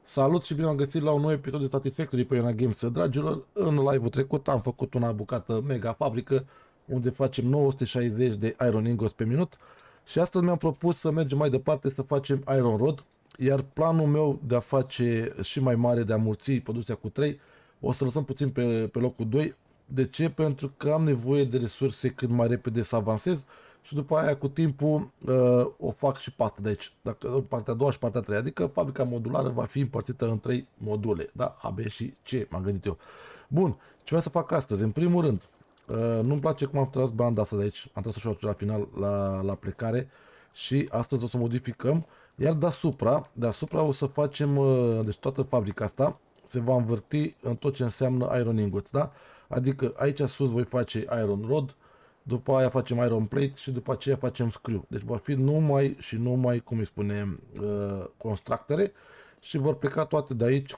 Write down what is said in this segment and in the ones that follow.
Salut și bine am găsit la un nou episod de Satisfactory pe Iona Games. Dragilor, în live-ul trecut am făcut una bucată mega fabrică unde facem 960 de Iron Ingots pe minut și astăzi mi-am propus să mergem mai departe să facem Iron Rod, iar planul meu de a face și mai mare, de a mulți producția cu 3, o să lăsăm puțin pe locul 2. De ce? Pentru că am nevoie de resurse cât mai repede să avansez și după aia cu timpul o fac și pe asta de aici, dacă partea a doua și partea a treia, adică fabrica modulară va fi împărțită în 3 module, da? A, B și C, m-am gândit eu. Bun, ce vreau să fac astăzi? În primul rând, nu-mi place cum am tras banda asta de aici, am tras așa la final la plecare și astăzi o să modificăm, iar deasupra o să facem, deci toată fabrica asta se va învârti în tot ce înseamnă Iron Ingots, da? Adică aici sus voi face Iron Rod, după aia facem Iron Plate și după aceea facem Screw. Deci vor fi numai și numai, cum îi spune, constructere și vor pleca toate de aici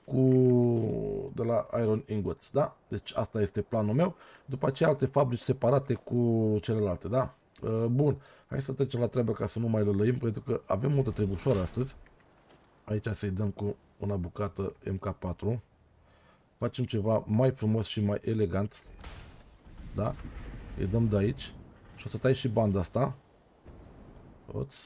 de la Iron Ingots, da? Deci asta este planul meu. După aceea alte fabrici separate cu celelalte, da? Bun, hai să trecem la treabă ca să nu mai lălăim, pentru că avem multă trebușoară astăzi. Aici să-i dăm cu una bucată MK4. Facem ceva mai frumos și mai elegant, da? Îi dăm de aici și o să tai și banda asta. Oț.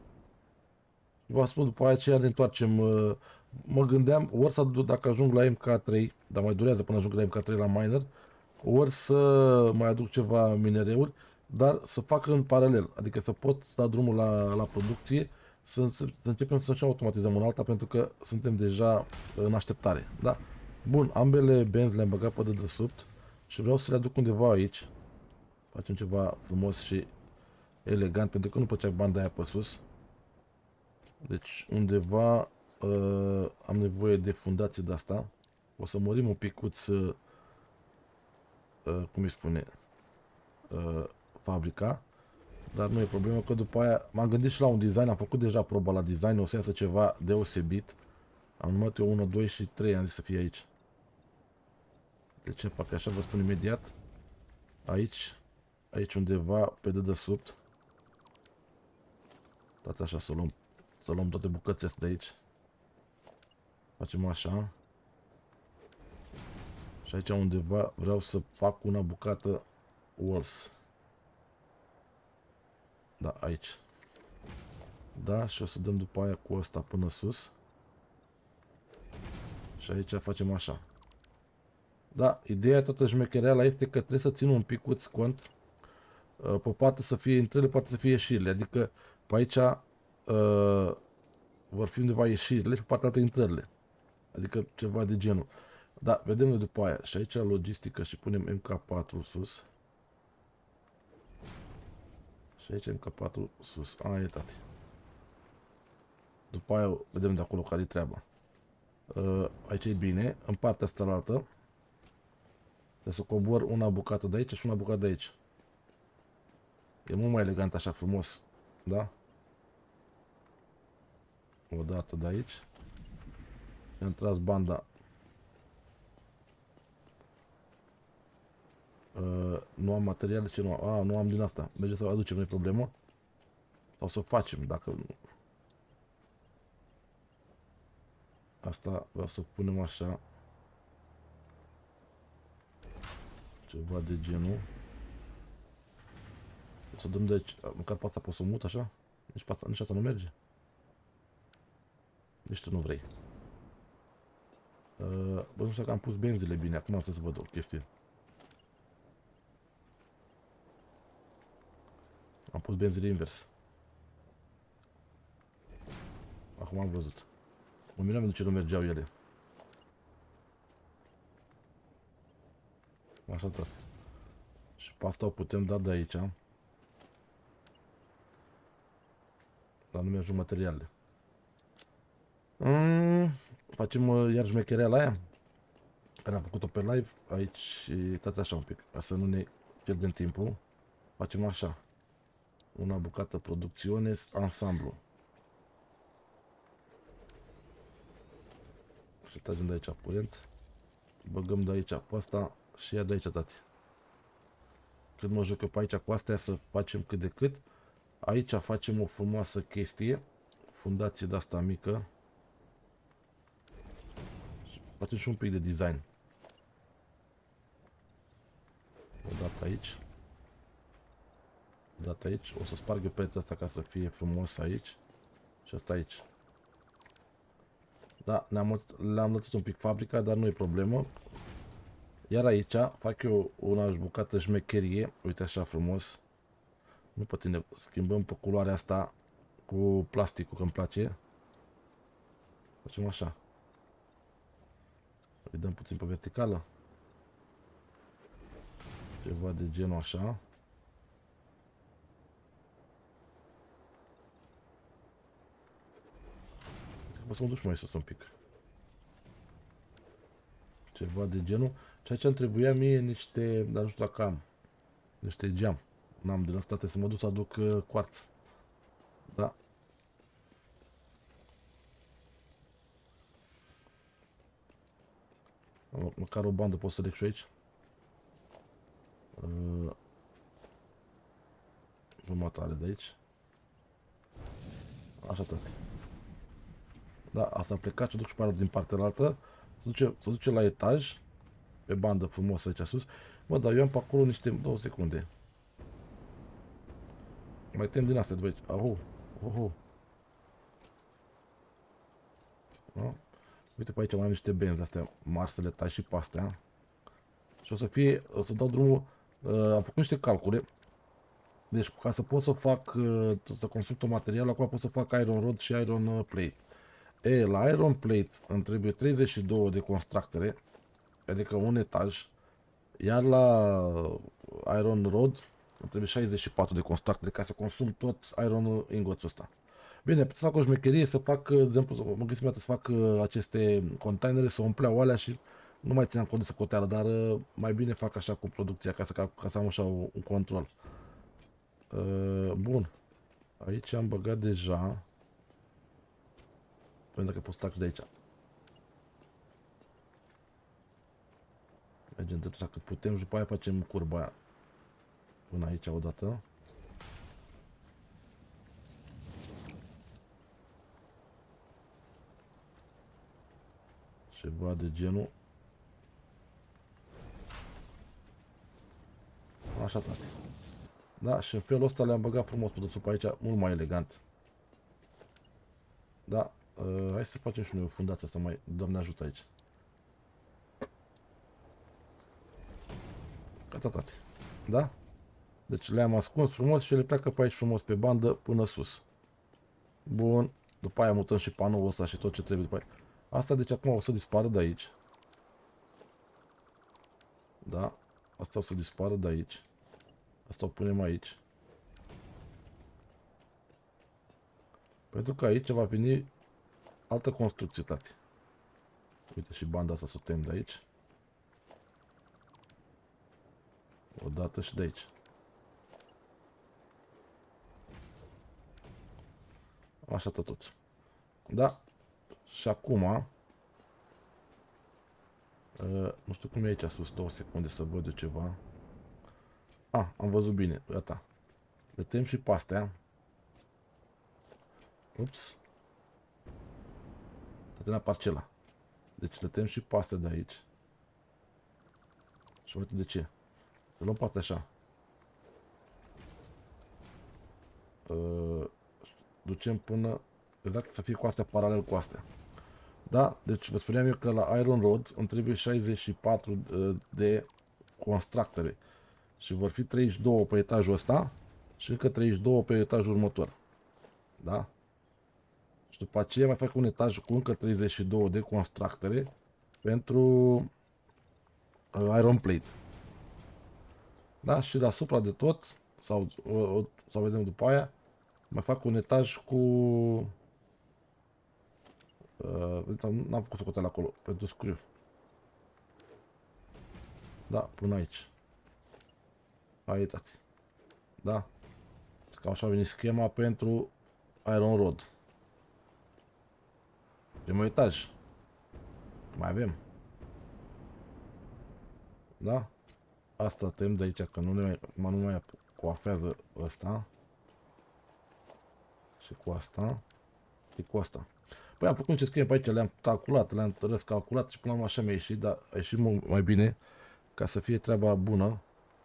V-am spus, după aceea ne întoarcem. Mă gândeam ori să dacă ajung la MK3, dar mai durează până ajung la MK3 la miner, ori să mai aduc ceva minereuri, dar să fac în paralel, adică să pot sta drumul la producție, să începem să automatizăm în alta, pentru că suntem deja în așteptare, da? Bun, ambele benzi le-am băgat pe dedesubt și vreau să le aduc undeva aici. Facem ceva frumos și elegant, pentru că nu plăcea banda aia pe sus. Deci undeva am nevoie de fundație de asta. O să mărim un picuț, cum îi spune, fabrica. Dar nu e problemă, că după aia m-am gândit și la un design, am făcut deja proba la design, o să iasă ceva deosebit. Am numărat eu 1, 2 și 3, am zis să fie aici. De ce fac așa, vă spun imediat. Aici undeva pe dedesubt. Dați așa să luăm toate bucățile astea de aici. Facem așa. Și aici undeva vreau să fac una bucată walls. Da, aici. Da, și o să dăm după aia cu asta până sus. Și aici facem așa. Da, ideea toată șmechereala este că trebuie să țin un picuț cont. Pe parte să fie intrările, poate să fie ieșirile. Adică pe aici vor fi undeva ieșirile și pe partea altă intrările. Adică ceva de genul. Da, vedem noi după aia. Și aici logistică și punem MK4 sus. Și aici MK4 sus. Aia e, tati. După aia vedem de acolo care e treaba. Aici e bine. În partea asta la altă trebuie să cobor una bucată de aici și una bucată de aici. E mult mai elegant așa, frumos. Da? O dată de aici. Și am tras banda. Nu am materiale, ce nu am? Nu am din asta. Merge să o aducem, nu e problemă. Sau să o facem, dacă nu. Asta vreau să punem așa. Ceva de genul. Să dăm de aici. Măcar pe asta pot să o mut așa? Nici asta nu merge. Nici tu nu vrei. Bă, nu știu dacă am pus benzile bine. Acum să văd o chestie. Am pus benzile invers. Acum am văzut. Mă miram de ce nu mergeau ele. Așa tot. Și pe asta o putem da de aici. Dar nu mi-ajung materialele. Facem iar șmecherea la aia care am făcut-o pe live. Aici stați așa un pic, ca să nu ne pierdem timpul. Facem așa. Una bucată producțiune, ansamblu. Și tragem de aici curent. Băgăm de aici pe asta și ia de aici, tati. Când mă joc eu pe aici cu astea, să facem cât de cât. Aici facem o frumoasă chestie. Fundație de asta mică. Facem și un pic de design. O dată aici. O dată aici. O să sparg eu peretea asta ca să fie frumos aici. Și asta aici. Da, le-am lăsat un pic fabrica, dar nu e problemă. Iar aici fac eu una bucată șmecherie. Uite așa frumos. Nu poate ne schimbăm pe culoarea asta cu plasticul, că îmi place. Facem așa. Îi dăm puțin pe verticală. Ceva de genul așa. Cred că să mă duc mai sus un pic. Ceva de genul. Ceea ce îmi trebuia mie niște, dar nu știu dacă am, niște geam. N-am din asta, trebuie să mă duc să aduc quartz. Da. Măcar o bandă pot să leg și aici. Jumătate de aici. Așa tot. Da, asta a plecat și duc și pe din partea altă. Se duce la etaj. Pe bandă frumos aici sus. Mă, dar eu am pe acolo niște 2 secunde. Mai tem din astea de aici. Aho. Oho. Da? Uite pe aici mai am niște benzi astea mari să le tai și pe astea. Și o să dau drumul. Am făcut niște calcule. Deci ca să pot să fac, să consum tot materialul, acum pot să fac iron rod și iron plate. La iron plate îmi trebuie 32 de constructere, adică un etaj. Iar la iron rod îmi trebuie 64 de constructere ca să consum tot iron ingotul ăsta. Bine, pot să fac o șmecherie, să fac, de exemplu, mă gândesc să fac aceste containere, să umpleau alea și nu mai țineam cont de socoteală, dar mai bine fac așa cu producția ca să am așa un control. Bun. Aici am băgat deja. Pentru că pot să trag de aici. Mergem de tot cât putem și după aia facem curba aia. Până aici odată. Ceva de genul. Așa, tati. Da, și în felul ăsta le-am băgat frumos produsul pe aici, mult mai elegant. Da, hai să facem și noi o fundație asta mai, Doamne ajută aici. Gata, tati. Da? Deci le-am ascuns frumos și le pleacă pe aici frumos pe bandă până sus. Bun. După aia mutăm și panoul ăsta și tot ce trebuie după aia. Asta deci acum o să dispară de aici. Da. Asta o să dispară de aici. Asta o punem aici. Pentru că aici va veni altă construcție, tati. Uite și banda asta să o tem de aici. O dată și de aici. Așa tot. Da. Și acum nu știu cum e aici sus, 2 secunde să văd eu ceva. Am văzut bine, gata. Le tem și pe astea. Ups. Tătena parcela. Deci le tem și pe astea de aici. Și uite de ce. Le luăm pe astea așa. Ducem până exact să fie cu astea paralel cu astea. Da? Deci vă spuneam eu că la iron rod îmi trebuie 64 de constructere. Și vor fi 32 pe etajul ăsta și încă 32 pe etajul următor. Da? Și după aceea mai fac un etaj cu încă 32 de constructere pentru iron plate. Da? Și deasupra de tot, sau vedem după aia, mai fac un etaj cu... n-am făcut socoteală acolo, pentru screw. Da, până aici. Aici, tati. Da? Cam așa a venit schema pentru iron rod. Primul etaj. Mai avem. Da? Asta tem de aici, că nu mai coafează ăsta. Și cu asta. Și cu asta. Păi am făcut ce scrie pe aici, le-am calculat, le-am răscalculat și până la urmă așa mi-a ieșit, dar a ieșit mult mai bine ca să fie treaba bună.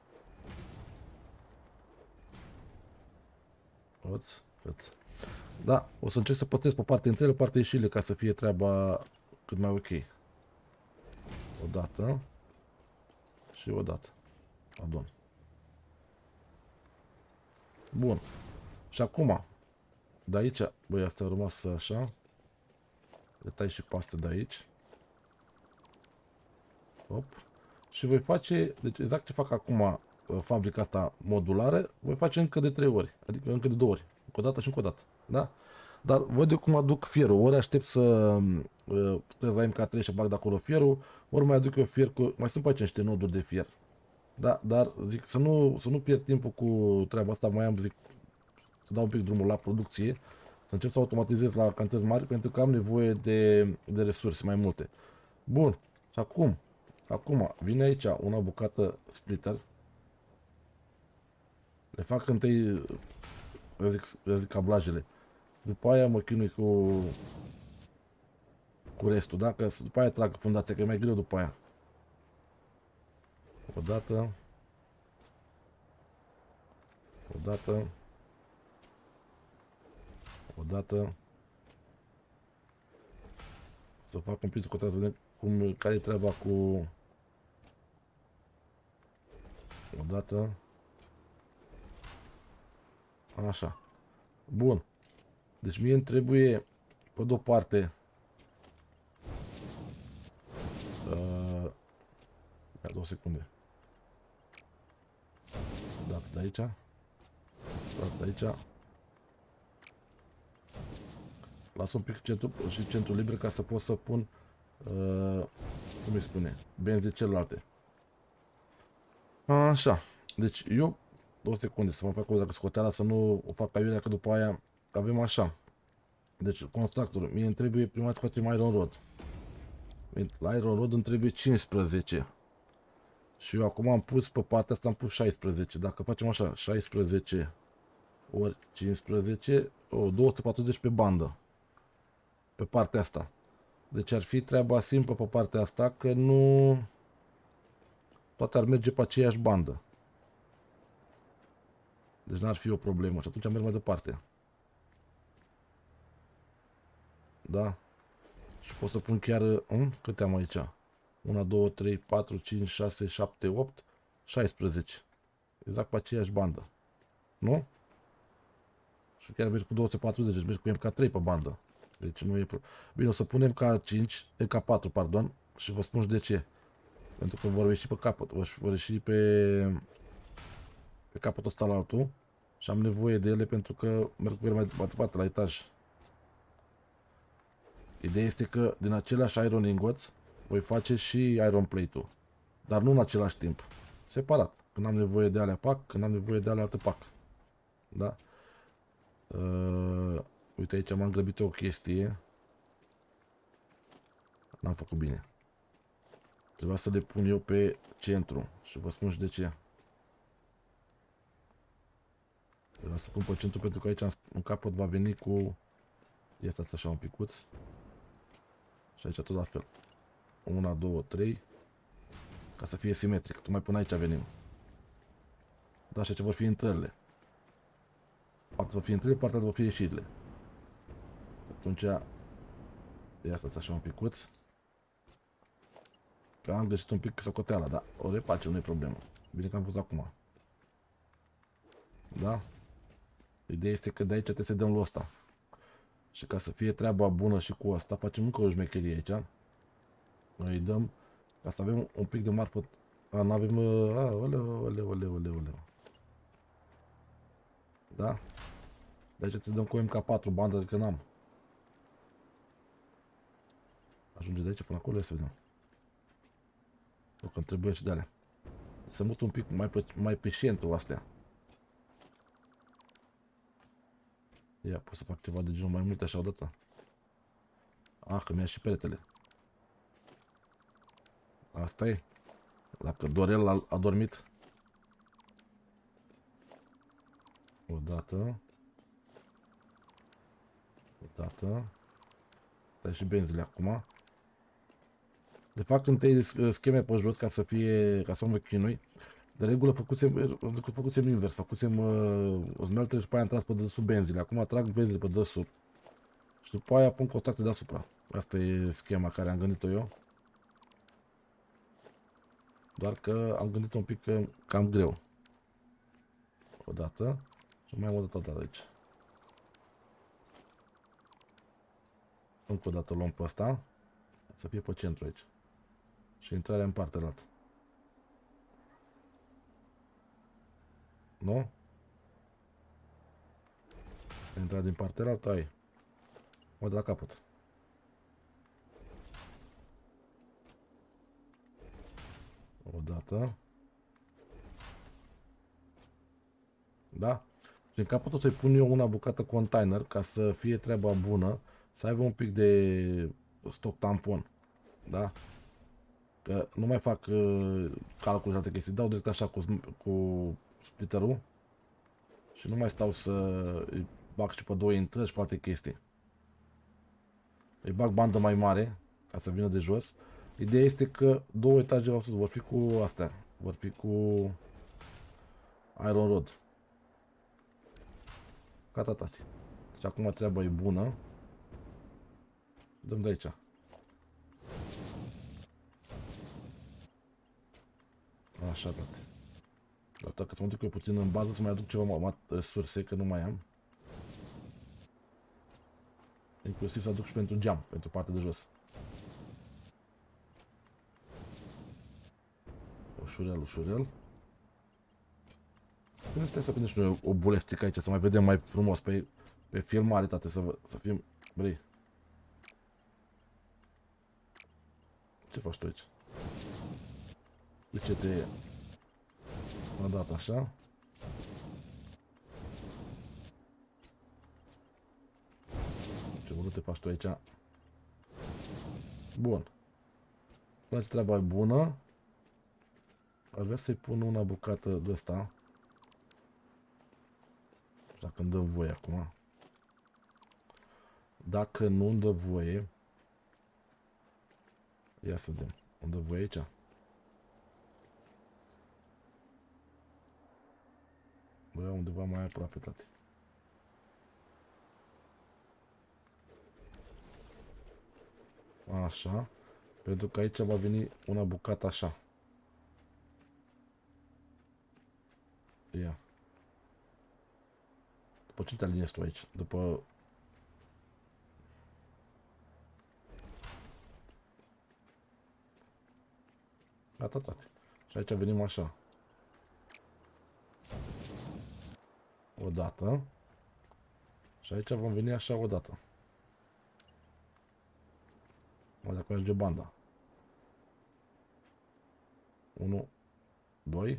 Da, o să încerc să păstrez pe partea întâi, partea ieșirile ca să fie treaba cât mai ok. O dată și o dată. Adun. Bun. Și acum, de aici, băi, asta a rămas așa. Le tai și pastă de aici. Hop. Și voi face, deci exact ce fac acum fabrica asta modulară, voi face încă de 3 ori, adică încă de 2 ori. Încă o dată și încă o dată. Da? Dar văd eu cum aduc fierul. Ori aștept să trec la MK3 și bag de acolo fierul, ori mai aduc eu fier cu... Mai sunt pe aici niște noduri de fier. Da, dar zic să nu pierd timpul cu treaba asta, mai am, zic, să dau un pic drumul la producție, să încep să automatizez la cantități mari, pentru că am nevoie de resurse mai multe. Bun, și acum vine aici una bucată splitter, le fac întâi, zic cablajele, după aia mă chinui cu restul, da? Că după aia trag fundația, că e mai greu după aia. O dată, să fac un pic să vedem care e treaba cu o dată. Așa. Bun. Deci mie îmi trebuie pe de-o parte ia 2 secunde. O dată de aici. O dată de aici. Las un pic centru liber ca să pot să pun cum îi spune, benzi celelalte. Așa. Deci eu 2 secunde să mă fac o dacă scoteala, să nu o fac ca iurea, că după aia avem așa. Deci constructorul, mie îmi trebuie prima dată să facem iron rod. La iron rod îmi trebuie 15. Și eu acum am pus pe partea asta, am pus 16. Dacă facem așa, 16 ori 15, 240 pe bandă. Pe partea asta. Deci ar fi treaba simplă pe partea asta, că nu toate ar merge pe aceeași bandă. Deci n-ar fi o problemă și atunci merg mai departe. Da? Și pot să pun chiar, câte am aici? 1, 2, 3, 4, 5, 6, 7, 8, 16. Exact pe aceeași bandă. Nu? Și chiar mergi cu 240, deci mergi cu MK3 pe bandă. Deci nu e bine, o să punem MK5, MK4, pardon, și vă spun și de ce. Pentru că vor ieși pe capăt, vor ieși pe capătul ăsta la altul și am nevoie de ele pentru că merg cu ele mai departe la etaj. Ideea este că din același iron ingots voi face și iron plate-ul, dar nu în același timp, separat. Când am nevoie de alea pac, când am nevoie de alea altă pac. Da? Uite, aici m-am grăbit o chestie. N-am făcut bine. Trebuia să le pun eu pe centru și vă spun și de ce. Trebuia să pun pe centru pentru că aici în capăt va veni cu... Ia stați așa un picuț. Și aici tot la fel. 1, 2, 3. Ca să fie simetric. Tu mai pun aici venim. Da, și aici vor fi intrările. Partea vor fi intrările, partea vor fi ieșirile. Atunci... Ia stați așa un picuț. Că am greșit un pic socoteala, dar o repace, nu e problemă. Bine că am pus acum. Da? Ideea este că de aici trebuie să dăm lui ăsta. Și ca să fie treaba bună și cu asta, facem încă o șmecherie aici. Noi îi dăm, ca să avem un pic de marfă. N-avem... Oleu. Da? De aici ți dăm cu MK4 bandă, că n-am. Ajunge de aici până acolo, să vedem. O, că trebuie și de alea. Să mut un pic mai pe centru astea. Ia, pot să fac ceva de genul mai multe așa odată. Că mi-a și peretele. Asta e. Dacă Dorel a dormit. O dată. Stai și benzile acum. De fapt, întâi scheme pe jos ca să fie, ca să nu mă chinui. De regulă făcusem invers, făcusem smelter și pe aia am tras pe sub benzile. Acum trag benzile pe desubt. Și după aia pun contacte deasupra. Asta e schema care am gândit-o eu. Doar că am gândit un pic cam greu. O dată. Și mai am o dată aici. Încă o dată luăm pe ăsta. Să fie pe centru aici. Și intrarea în partea altă. Nu? Intrarea din partea altă ai. O de la capăt. O dată. Da? Și în capăt o să-i pun eu una bucată container ca să fie treaba bună. Să aibă un pic de stoc tampon. Da? Că nu mai fac calcul și alte chestii. Dau direct așa cu splitterul. Și nu mai stau să îi bag și pe 2 intrări și pe alte chestii. Îi bag bandă mai mare ca să vină de jos. Ideea este că 2 etaje la sus vor fi cu astea. Vor fi cu iron rod. Gata, tati. Deci acum treaba e bună. Dăm de aici. Așa, tati. Dar dacă să mă duc eu puțin în bază, să mai aduc ceva resurse, că nu mai am. Inclusiv să aduc și pentru geam, pentru partea de jos. Ușurel, ușurel. Bine, stai să prindem și noi o buleftică aici, să mai vedem mai frumos pe filmare, tate, să fim... Vrei? Ce faci tu aici? De ce te... am dat așa? Ce vrut te faci tu aici? Bun. Până ce treaba e bună, aș vrea să-i pun una bucată de asta. Dacă îmi dă voie acum. Dacă nu îmi dă voie, ia să vedem. Îmi dă voie aici? Vreau undeva mai aproape, tati. Așa. Pentru că aici va veni una bucată așa. Ia. După ce te aliniezi tu aici? După... Gata, tati. Și aici venim așa. O dată. Și aici vom veni așa o dată. Mai dacă merge banda. 1, 2.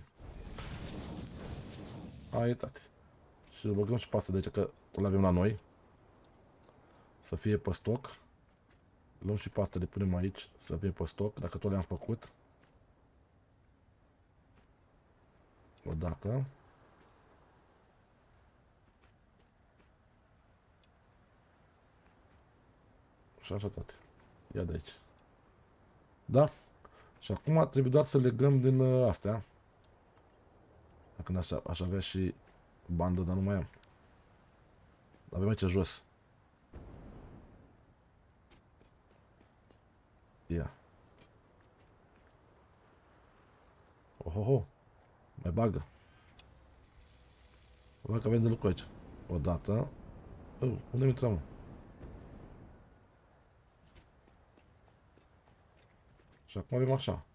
Aia, tati. Și îl băgăm și pe asta de aici, că îl avem la noi. Să fie pe stoc. Luăm și pe asta, le punem aici, să fie pe stoc, dacă tot le-am făcut. O dată. Și așa, tati. Ia de aici. Da? Și acum trebuie doar să legăm din astea. Dacă aș avea și bandă, dar nu mai am. Avem aici jos. Ia. Ohoho. Mai bagă. Văd că avem de lucru aici. O dată. Unde intrăm? Și acum avem așa.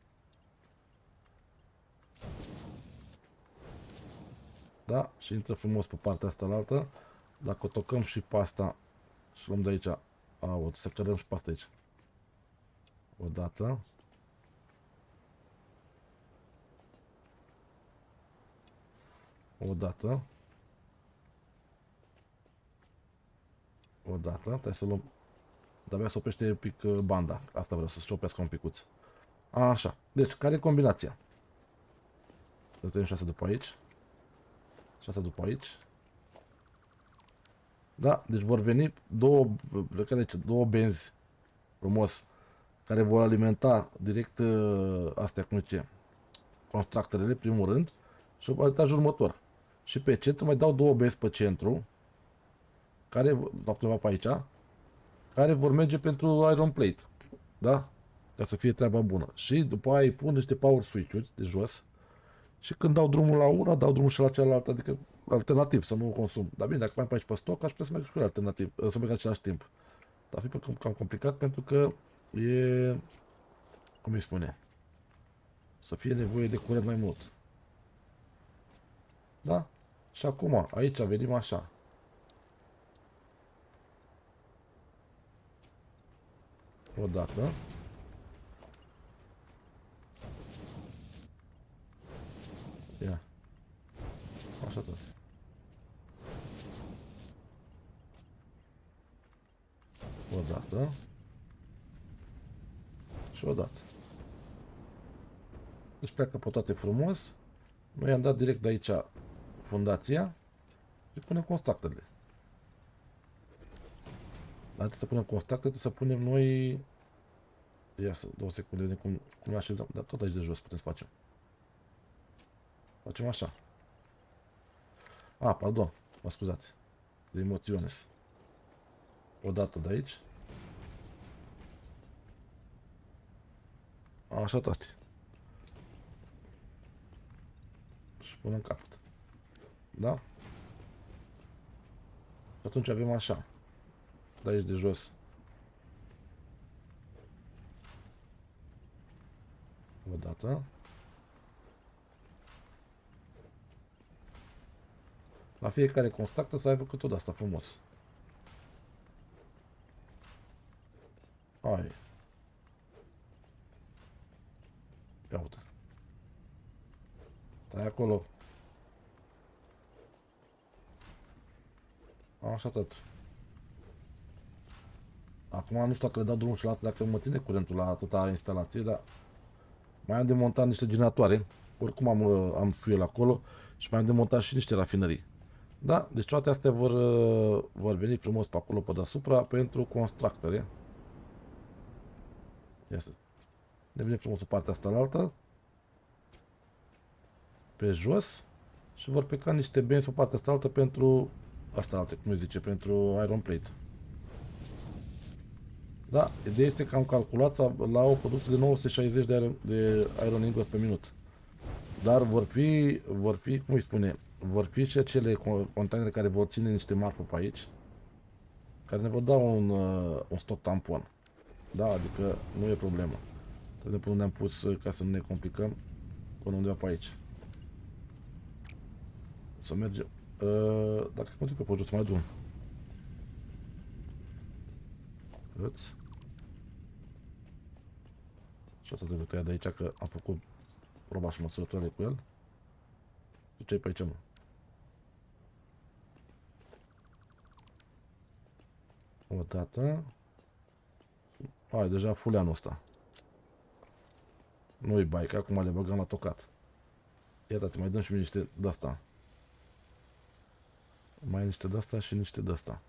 Da? Și intră frumos pe partea asta la altă. Dacă o tocăm și pe asta și luăm de aici, o să cărăm și pe asta aici. O dată. O dată. O dată. Trebuie să luăm. De-abia să oprește un pic banda. Asta vreau, să-și oprească un picuț. Așa. Deci, care e combinația? Să tăiem 6 după aici. 6 după aici. Da, deci vor veni două benzi frumos, care vor alimenta direct astea, cum zice, constructorele, primul rând, și etajul următor. Și pe centru mai dau două benzi pe centru, care, undeva pe aici, care vor merge pentru Iron Plate, da? Ca să fie treaba bună. Și după aia îi pun niște power switch-uri de jos și când dau drumul la una, dau drumul și la cealaltă, adică alternativ, să nu consum. Dar bine, dacă mai am pe aici pe stoc, aș putea să merg și cu el alternativ, să merg în același timp. Dar fi cam complicat pentru că e, cum îi spune, să fie nevoie de curent mai mult. Da? Și acum, aici venim așa. O dată. Ia. Așa tot. O dată. Și o dată. Deci pleacă pe toate frumos. Noi am dat direct de aici fundația și punem contactele. Înainte să punem contacte, trebuie să punem noi... Ia să, 2 secunde, vedem cum le așezăm. Dar tot aici de jos putem să facem. Facem așa. Pardon, mă scuzați. De emoționes. O dată de aici. Așa toate. Și punem capăt. Da? Și atunci avem așa. De aici de jos. O dată. La fiecare constructă să aibă cât o de asta frumos. Hai. Ia uite. Stai acolo. Așa tot. Acum nu știu dacă le dau drumul și la dacă mă ține curentul la atâta instalație, dar mai am de montat niște generatoare. Oricum am fuel acolo și mai am de montat și niște rafinării. Da, deci toate astea vor veni frumos pe acolo, pe deasupra, pentru constructore. Ia să ne vine frumos pe partea asta la altă. Pe jos. Și vor pleca niște benzi pe partea asta altă pentru asta altă, cum se zice, pentru Iron Plate. Da, ideea este că am calculat la o producție de 960 de Iron Ingots pe minut. Dar vor fi, cum îi spune, vor fi și acele containere care vor ține niște marfă pe aici, care ne vor da un stoc tampon. Da, adică nu e problemă. De exemplu, unde am pus, ca să nu ne complicăm, până undeva pe aici. Să mergem. Dacă continui pe jos, mai drum. Îți. Și asta trebuie tăiat de aici, că am făcut proba și măsurătoare cu el. Și ce-i pe aici, mă? O dată. Hai, deja fuleanul ăsta. Nu-i bai, că acum le băgăm la tocat. Iată, mai dăm și mie niște de-asta. Mai niște de-asta și niște de-asta.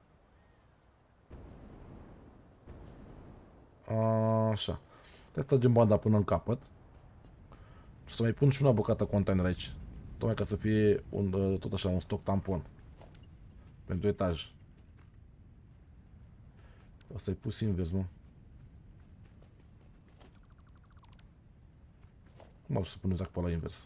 Așa. Trebuie să tragem banda până în capăt. Și să mai pun și una bucată container aici. Tocmai ca să fie tot așa un stoc tampon. Pentru etaj. Asta e pus invers, nu? Cum am să pun exact pe la invers?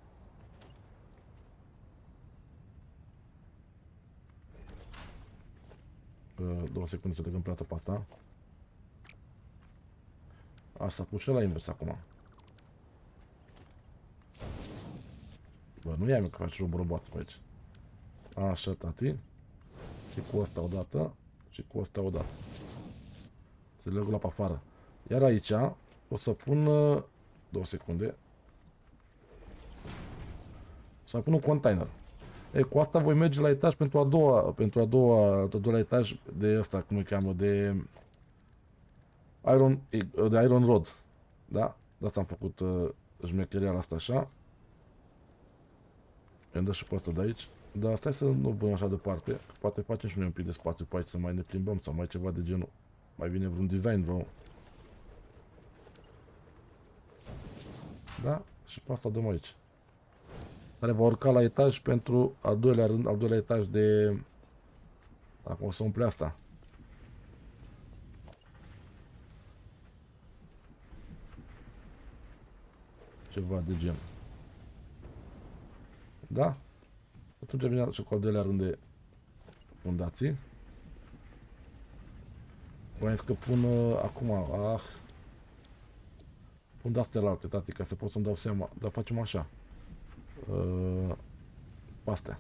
Două secunde să legăm plata pe asta. Asta pus și la invers acum. Bă, nu ia-mi că faci robot pe aici. Așa, tati. Și cu asta odată. Și cu asta odată. Se legă la pe afară. Iar aici o să pun 2 secunde. Să pun un container. E, cu asta voi merge la etaj pentru a doua etaj de asta, cum îi cheamă, de Iron Rod. Da? De asta am făcut șmecheria asta așa. I-am dat și pe asta de aici. Dar stai să nu băgăm așa departe. Poate facem și noi un pic de spațiu pe aici să mai ne plimbăm sau mai ceva de genul. mai vine vreun design, vreo... Da? Și pe asta dăm aici. Care va urca la etaj pentru al doilea rând, al doilea etaj de... Acum o să umple asta. Ceva de gen. Da? Atunci vine și cu al doilea rând de fundații. Voiam că pun acum, pun de-astea la alte, tati, ca să pot să-mi dau seama. Dar facem așa. Astea.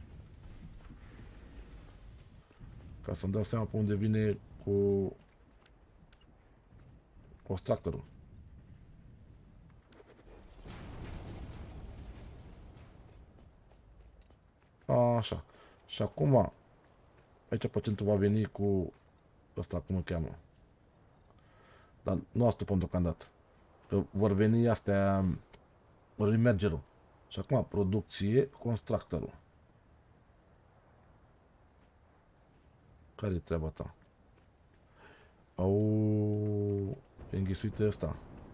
Ca să-mi dau seama pe unde vine cu constructorul. Așa. Și acum, aici pacientul va veni cu ăsta, cum îl cheamă. Dar nu astupăm deocamdată. Că vor veni astea, remergerul. Și acum, producție, constructorul. Care-i treaba ta? Au înghesuit ăsta.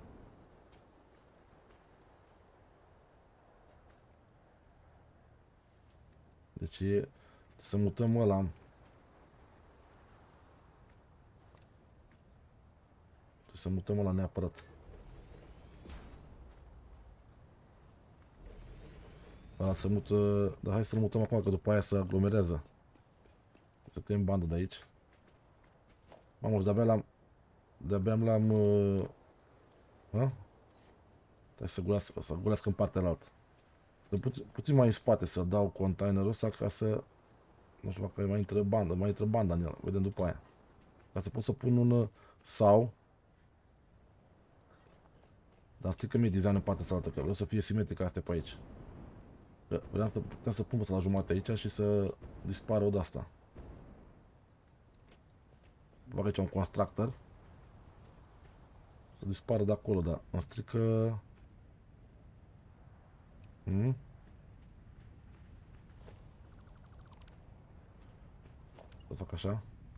Deci e să mutăm ăla. Trebuie să mutăm ăla neapărat. Da, să mută... Dar hai să-l mutăm acum, că după aia se aglomerează. Să tăiem bandă de aici. Mamă, și de-abia l-am... Trebuie să golească în partea altă. Puțin mai în spate să dau containerul ăsta ca să... Nu știu dacă mai intră banda în el. Vedem după aia. Ca să pot să pun un sau. Dar strică mie design în partea asta, că vreau să fie simetrică astea pe aici. Vreau să pun la jumătate aici și să dispară o de-asta. Bag aici un constructor. Să dispară de acolo, dar îmi strică... Să fac așa.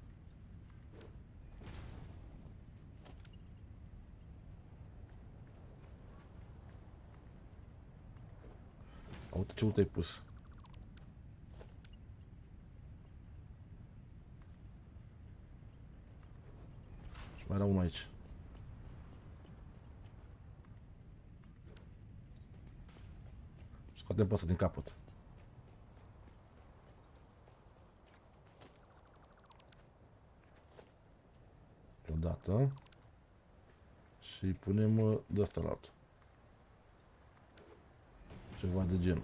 Uite ce uite ai pus. Și mai era unul aici. Scoatem pe ăsta din capăt. Odată. Și punem de asta la altul. Ceva de gen.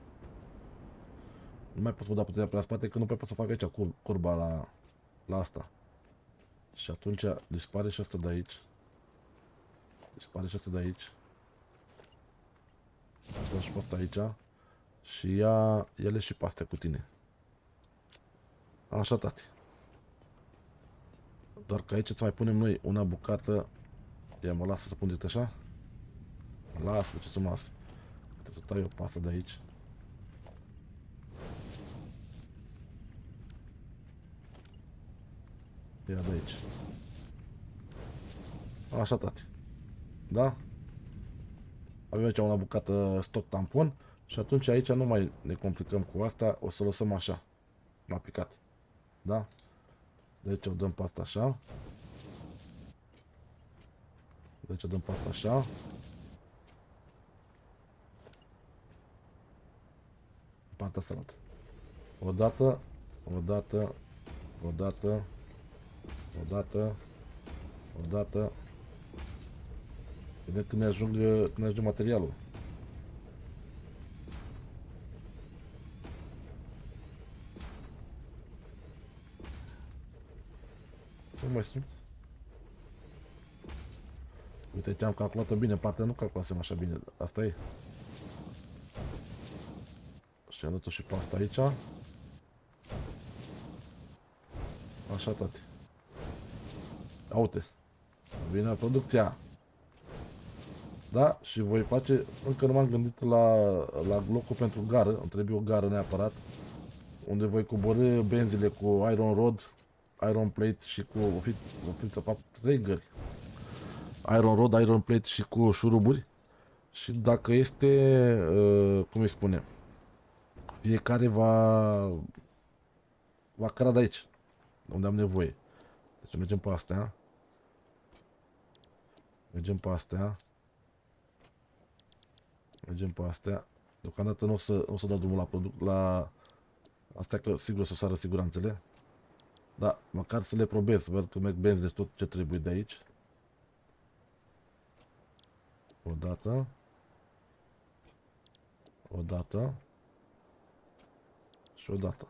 Nu mai pot da puterea pe la spate, că nu pot să fac aici curba la asta. Și atunci dispare și asta de aici. Dispare și asta de aici. Asta și pe asta aici. Și ia ele și pe astea cu tine. Așa, tati. Doar că aici să mai punem noi una bucată. Ia, mă lasă să pun direct așa. Lasă, ce să mă lasă. Trebuie să tai o pasă de aici. Ia de aici. Așa, tati. Da? Avem aici una bucată stoc tampon. Și atunci aici nu mai ne complicăm cu asta. O să lăsăm așa. M-a picat. Da? Deci o dăm pe asta așa. Deci o dăm pe asta așa. Partea asta. Odată. Odată. Odată. Odată. Odată. Vedem când ne ajunge materialul. Nu mai sunt. Uite ce am calculat-o bine, partea nu calculasem așa bine. Asta e. Și am dat-o și pe asta aici. Așa, tati. Uite. Vine producția. Da? Și voi face... Încă nu m-am gândit la locul pentru gară. Îmi trebuie o gară neapărat. Unde voi coborî benzile cu iron rod. iron plate și cu o fi țăpat 3 gări. Iron rod, iron plate și cu șuruburi. Și dacă este, cum îi spune, fiecare va căra de aici, unde am nevoie. Deci mergem pe astea. Mergem pe astea. Mergem pe astea. Deocamdată nu o să dau drumul la astea, că sigur o să sară siguranțele. Da, măcar să le probez, să văd că merg benzile tot ce trebuie de aici. O dată. O dată. Și o dată.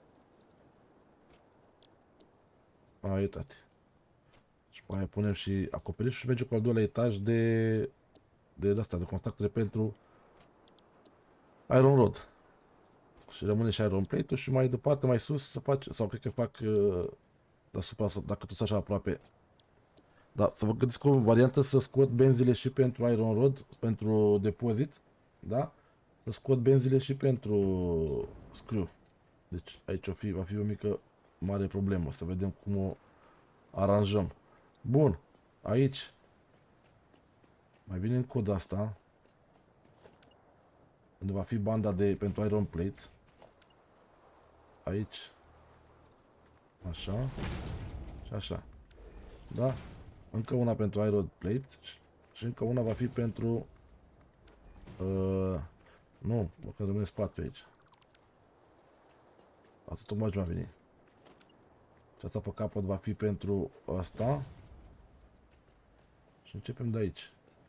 Ai, tati. Și mai punem și acoperișul și mergem cu al doilea etaj de asta, de contactele pentru iron rod. Și rămâne și iron plate-ul și mai departe, mai sus, să faci, sau cred că fac deasupra, dacă tot așa aproape. Da, să vă gândiți cu o variantă să scot benzile și pentru iron rod, pentru depozit, da? Să scot benzile și pentru screw. Deci aici va fi o mică mare problemă, să vedem cum o aranjăm. Bun, aici mai vine în coda asta, unde va fi banda pentru iron plates. Aici. Așa. Și așa. Da? Încă una pentru iron plates și încă una va fi pentru nu, măcar rămâne spate aici. Asta tocmai ce va veni. Și asta pe capăt va fi pentru asta. Și începem de aici.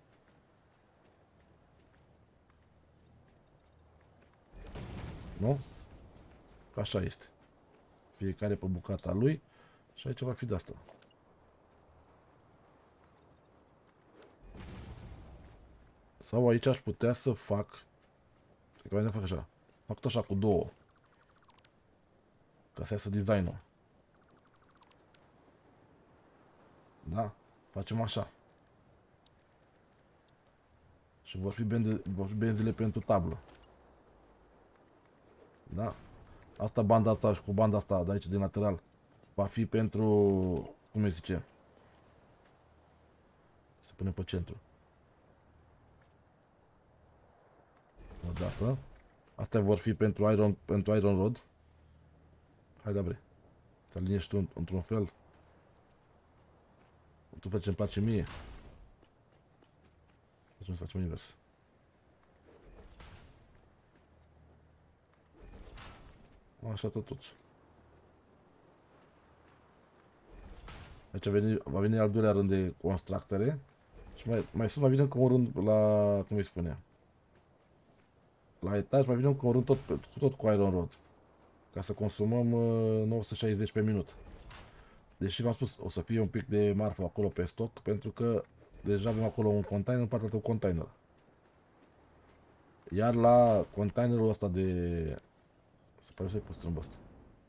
Nu? Așa este. Fiecare pe bucata lui. Și aici va fi de asta. Sau aici aș putea să fac. Că mai fac așa. Fac tot așa cu două. Ca să iasă designul. Da? Facem așa. Și vor fi benzile pentru tablă. Da? Asta, banda asta și cu banda asta de aici din lateral va fi pentru, cum îi zice, să punem pe centru. O dată. Astea vor fi pentru iron rod. Hai, da, bre. Te aliniești tu într-un fel. Tu faci ce-mi place mie. Facem să facem invers. Așa tot. Aici va veni al doilea rând de constructere. Și mai sus mai vine încă un rând la, cum îi spune, la etaj mai vine încă un rând tot cu iron rod. Ca să consumăm 960 pe minut. Deși v-am spus, o să fie un pic de marfă acolo pe stoc, pentru că deja avem acolo un container în partea tău container. Iar la containerul ăsta de... Se pare să-i pus strâmbă ăsta.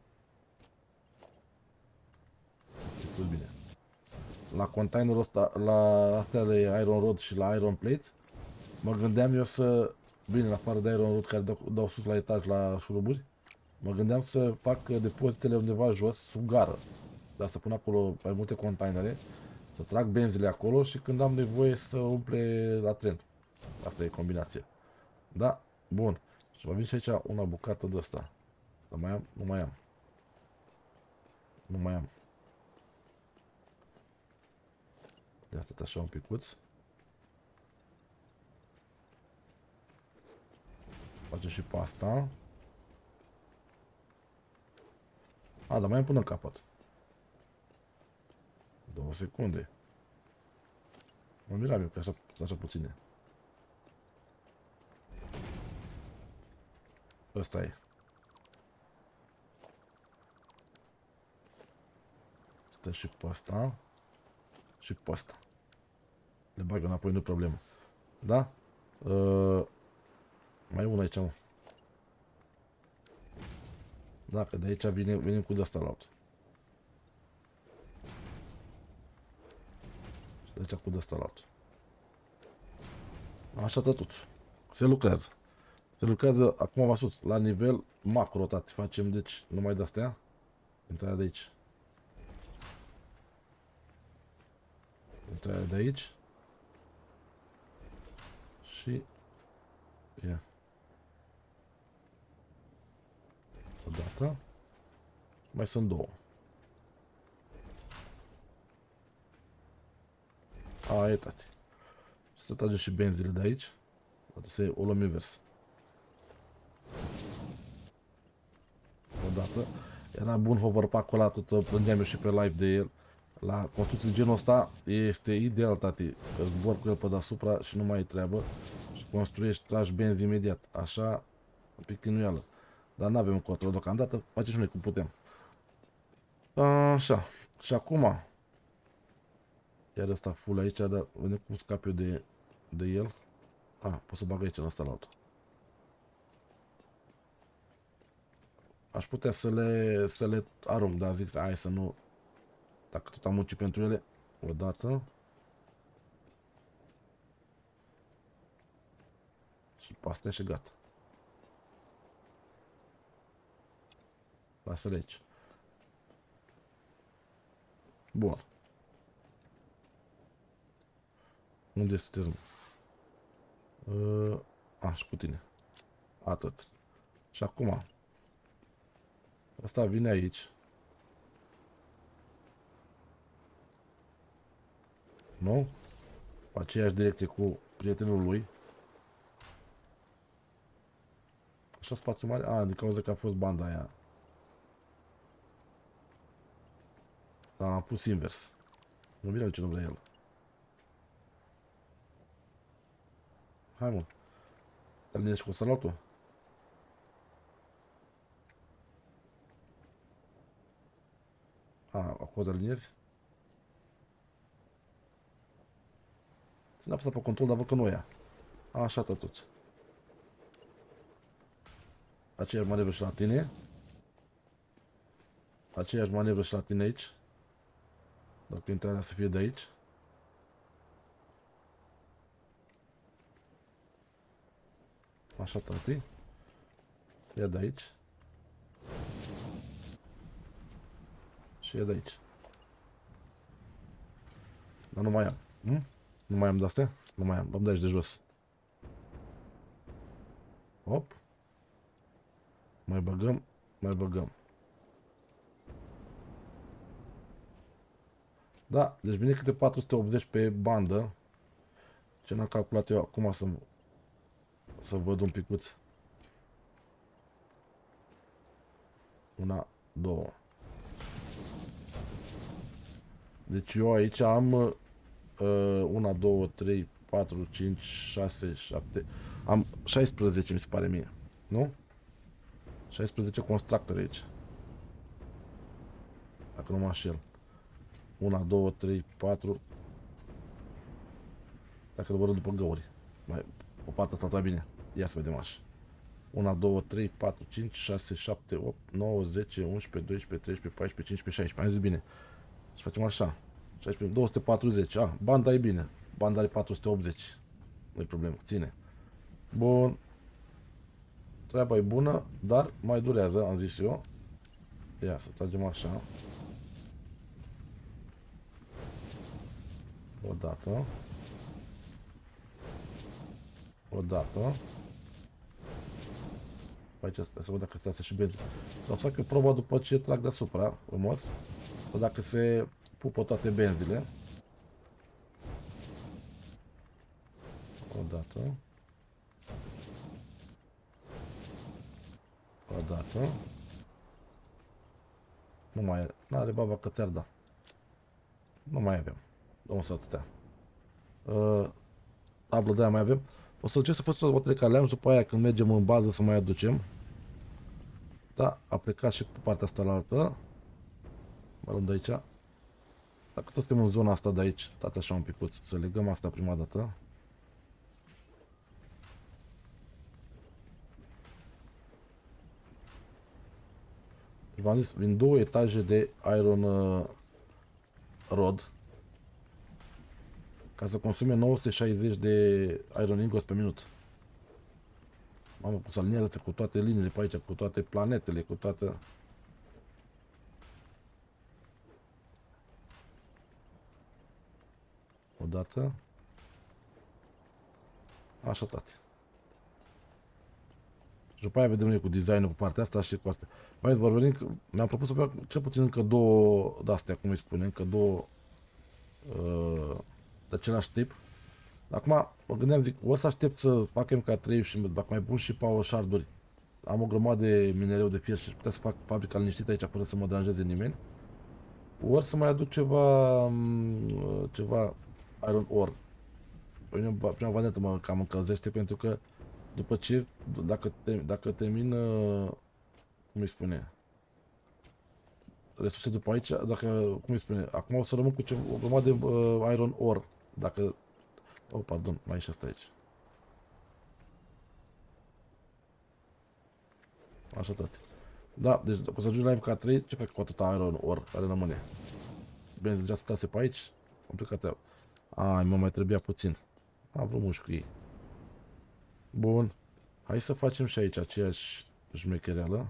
E pus bine. La containerul ăsta, la astea de iron rod și la iron plates, mă gândeam eu să... Bine, la afară de iron rod care dau sus la etaj la șuruburi, mă gândeam să fac depozitele undeva jos, sub gară. Dar să pun acolo mai multe containere, să trag benzile acolo și când am nevoie să umple la tren. Asta e combinația. Da? Bun. Și va veni și aici una bucată de asta. Dar mai am? Nu mai am. Nu mai am. De asta așa un picuț. Facem și pe asta. A, dar mai am până în capăt. 2 secunde. Mă miram eu că așa puține. Ăsta e. Stă și pe asta. Și pe asta. Le bag înapoi, nu problemă. Da? Mai e una aici, mă. Da, că de aici venim cu de-asta la altul. Și de aici cu de-asta la altul. Așa tot. Se lucrează. Se lucrează, acum v-am spus, la nivel macro, tati, facem, deci, numai de-astea. Intrarea de aici. ăștia de aici. Și... ia. O dată. Mai sunt două. A, e tati. Și să tragem și benzile de aici. Poate să o luăm invers. Odată. Era bun hoverpack-ul ăla, tot plângeam eu și pe live de el. La construcții de genul ăsta este ideal, tati. Zbor cu el pe deasupra și nu mai ai treabă. Și construiești, tragi benzi imediat. Așa, un pic chinuială. Dar nu avem control deocamdată, facem și noi cum putem. Așa. Și acum, iar ăsta full aici, dar vedem cum scap eu de el. Pot să bag aici în ăsta la altul. Aș putea să le arunc, dar zic, hai să nu... Dacă tot am muncit pentru ele, o dată. Și pe astea și gata. Lasă-le aici. Bun. Unde sunteți, mă? Și cu tine. Atât. Și acum. Asta vine aici. Nu? Pe aceeași direcție cu prietenul lui. Așa spațiu mare? Din cauza că a fost banda aia. Dar am pus invers. Nu vine ce nu vrea el. Hai, mă. Te alinești cu salatul? Acolo te aliniezi? Ține apăsat pe control, dar văd că nu ia. Așa, tătuți. Aceeași manevră și la tine. Aceeași manevră și la tine aici. Dacă intrarea să fie de aici. Așa, tati. Ia de aici. Și ia de aici. Dar nu mai am. Nu mai am de-astea? Nu mai am. Luăm de aici de jos. Hop. Mai băgăm. Mai băgăm. Da, deci vine câte 480 pe bandă. Ce n-am calculat eu acum să văd un picuț. 1, 2. Deci eu aici am 1, 2, 3, 4, 5, 6, 7. Am 16, mi se pare mie. Nu? 16 constructori aici. Dacă nu mă înșel. 1, 2, 3, 4. Dacă numără după găuri. Mai o parte asta bine. Ia să vedem așa. 1, 2, 3, 4, 5, 6, 7, 8, 9, 10, 11, 12, 13, 14, 15, 16. Am zis bine. Și facem așa. 16, 240. Banda e bine. Banda are 480. Nu-i problemă. Ține. Bun. Treaba e bună, dar mai durează, am zis eu. Ia să tragem așa. O dată. O dată. Aici să văd dacă se și benzi. O să fac eu proba după ce trag deasupra, frumos. Să dacă se pupă toate benzile. O dată. O dată. Nu mai are baba că ți-ar da. Nu mai avem. Dăm să atâtea. Tablă de aia mai avem. O să încerc să fac toate baterii care le-am și după aia când mergem în bază să mai aducem. Da, a plecat și pe partea asta la altă. Mă luăm de aici. Dacă tot suntem în zona asta de aici, stați așa un picuț, să legăm asta prima dată. V-am zis, vin 2 etaje de iron rod ca să consume 960 de iron ingots pe minut. Mamă, cum să alinează cu toate liniile pe aici, cu toate planetele, cu toate... O Odată. Așa, tati. Și după aia vedem noi cu designul pe partea asta și cu astea. Mai Barbaric, mi-am propus să fac cel puțin încă două de-astea, cum îi spune, încă două de același tip. Acum mă gândeam, zic, ori să aștept să fac MK3 și dacă mai pun și power shard-uri, am o grămadă de minereu de fier și putea să fac fabrica liniștită aici fără să mă deranjeze nimeni. Ori să mai aduc ceva iron ore. Prima variantă mă cam încălzește pentru că după ce, dacă termin, cum îi spune, resurse după aici, dacă, cum îi spune, acum o să rămân cu o grămadă de iron ore, dacă, oh, pardon, mai e și asta aici. Așa, tati. Da, deci dacă o să ajungi la MK3, ce fac cu atâta iron ore care rămâne? Bine, deja stase pe aici, am plecat. Ai, mă mai trebuia puțin. Am vrut muși cu ei. Bun. Hai să facem și aici aceeași șmechereală.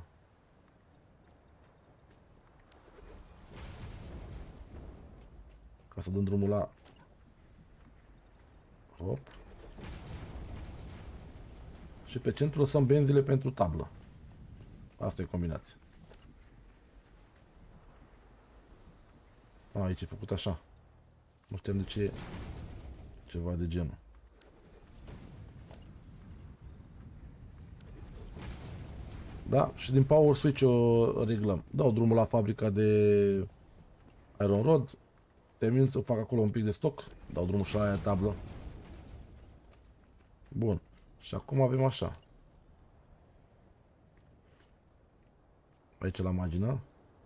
Ca să dăm drumul la... Hop. Și pe centru lăsăm benzile pentru tablă. Asta e combinația. Aici e făcut așa. Nu știam de ce e ceva de genul. Da, și din power switch o reglăm. Dau drumul la fabrica de iron rod. Termin să fac acolo un pic de stoc. Dau drumul și la aia tablă. Bun. Și acum avem așa. Aici la margină.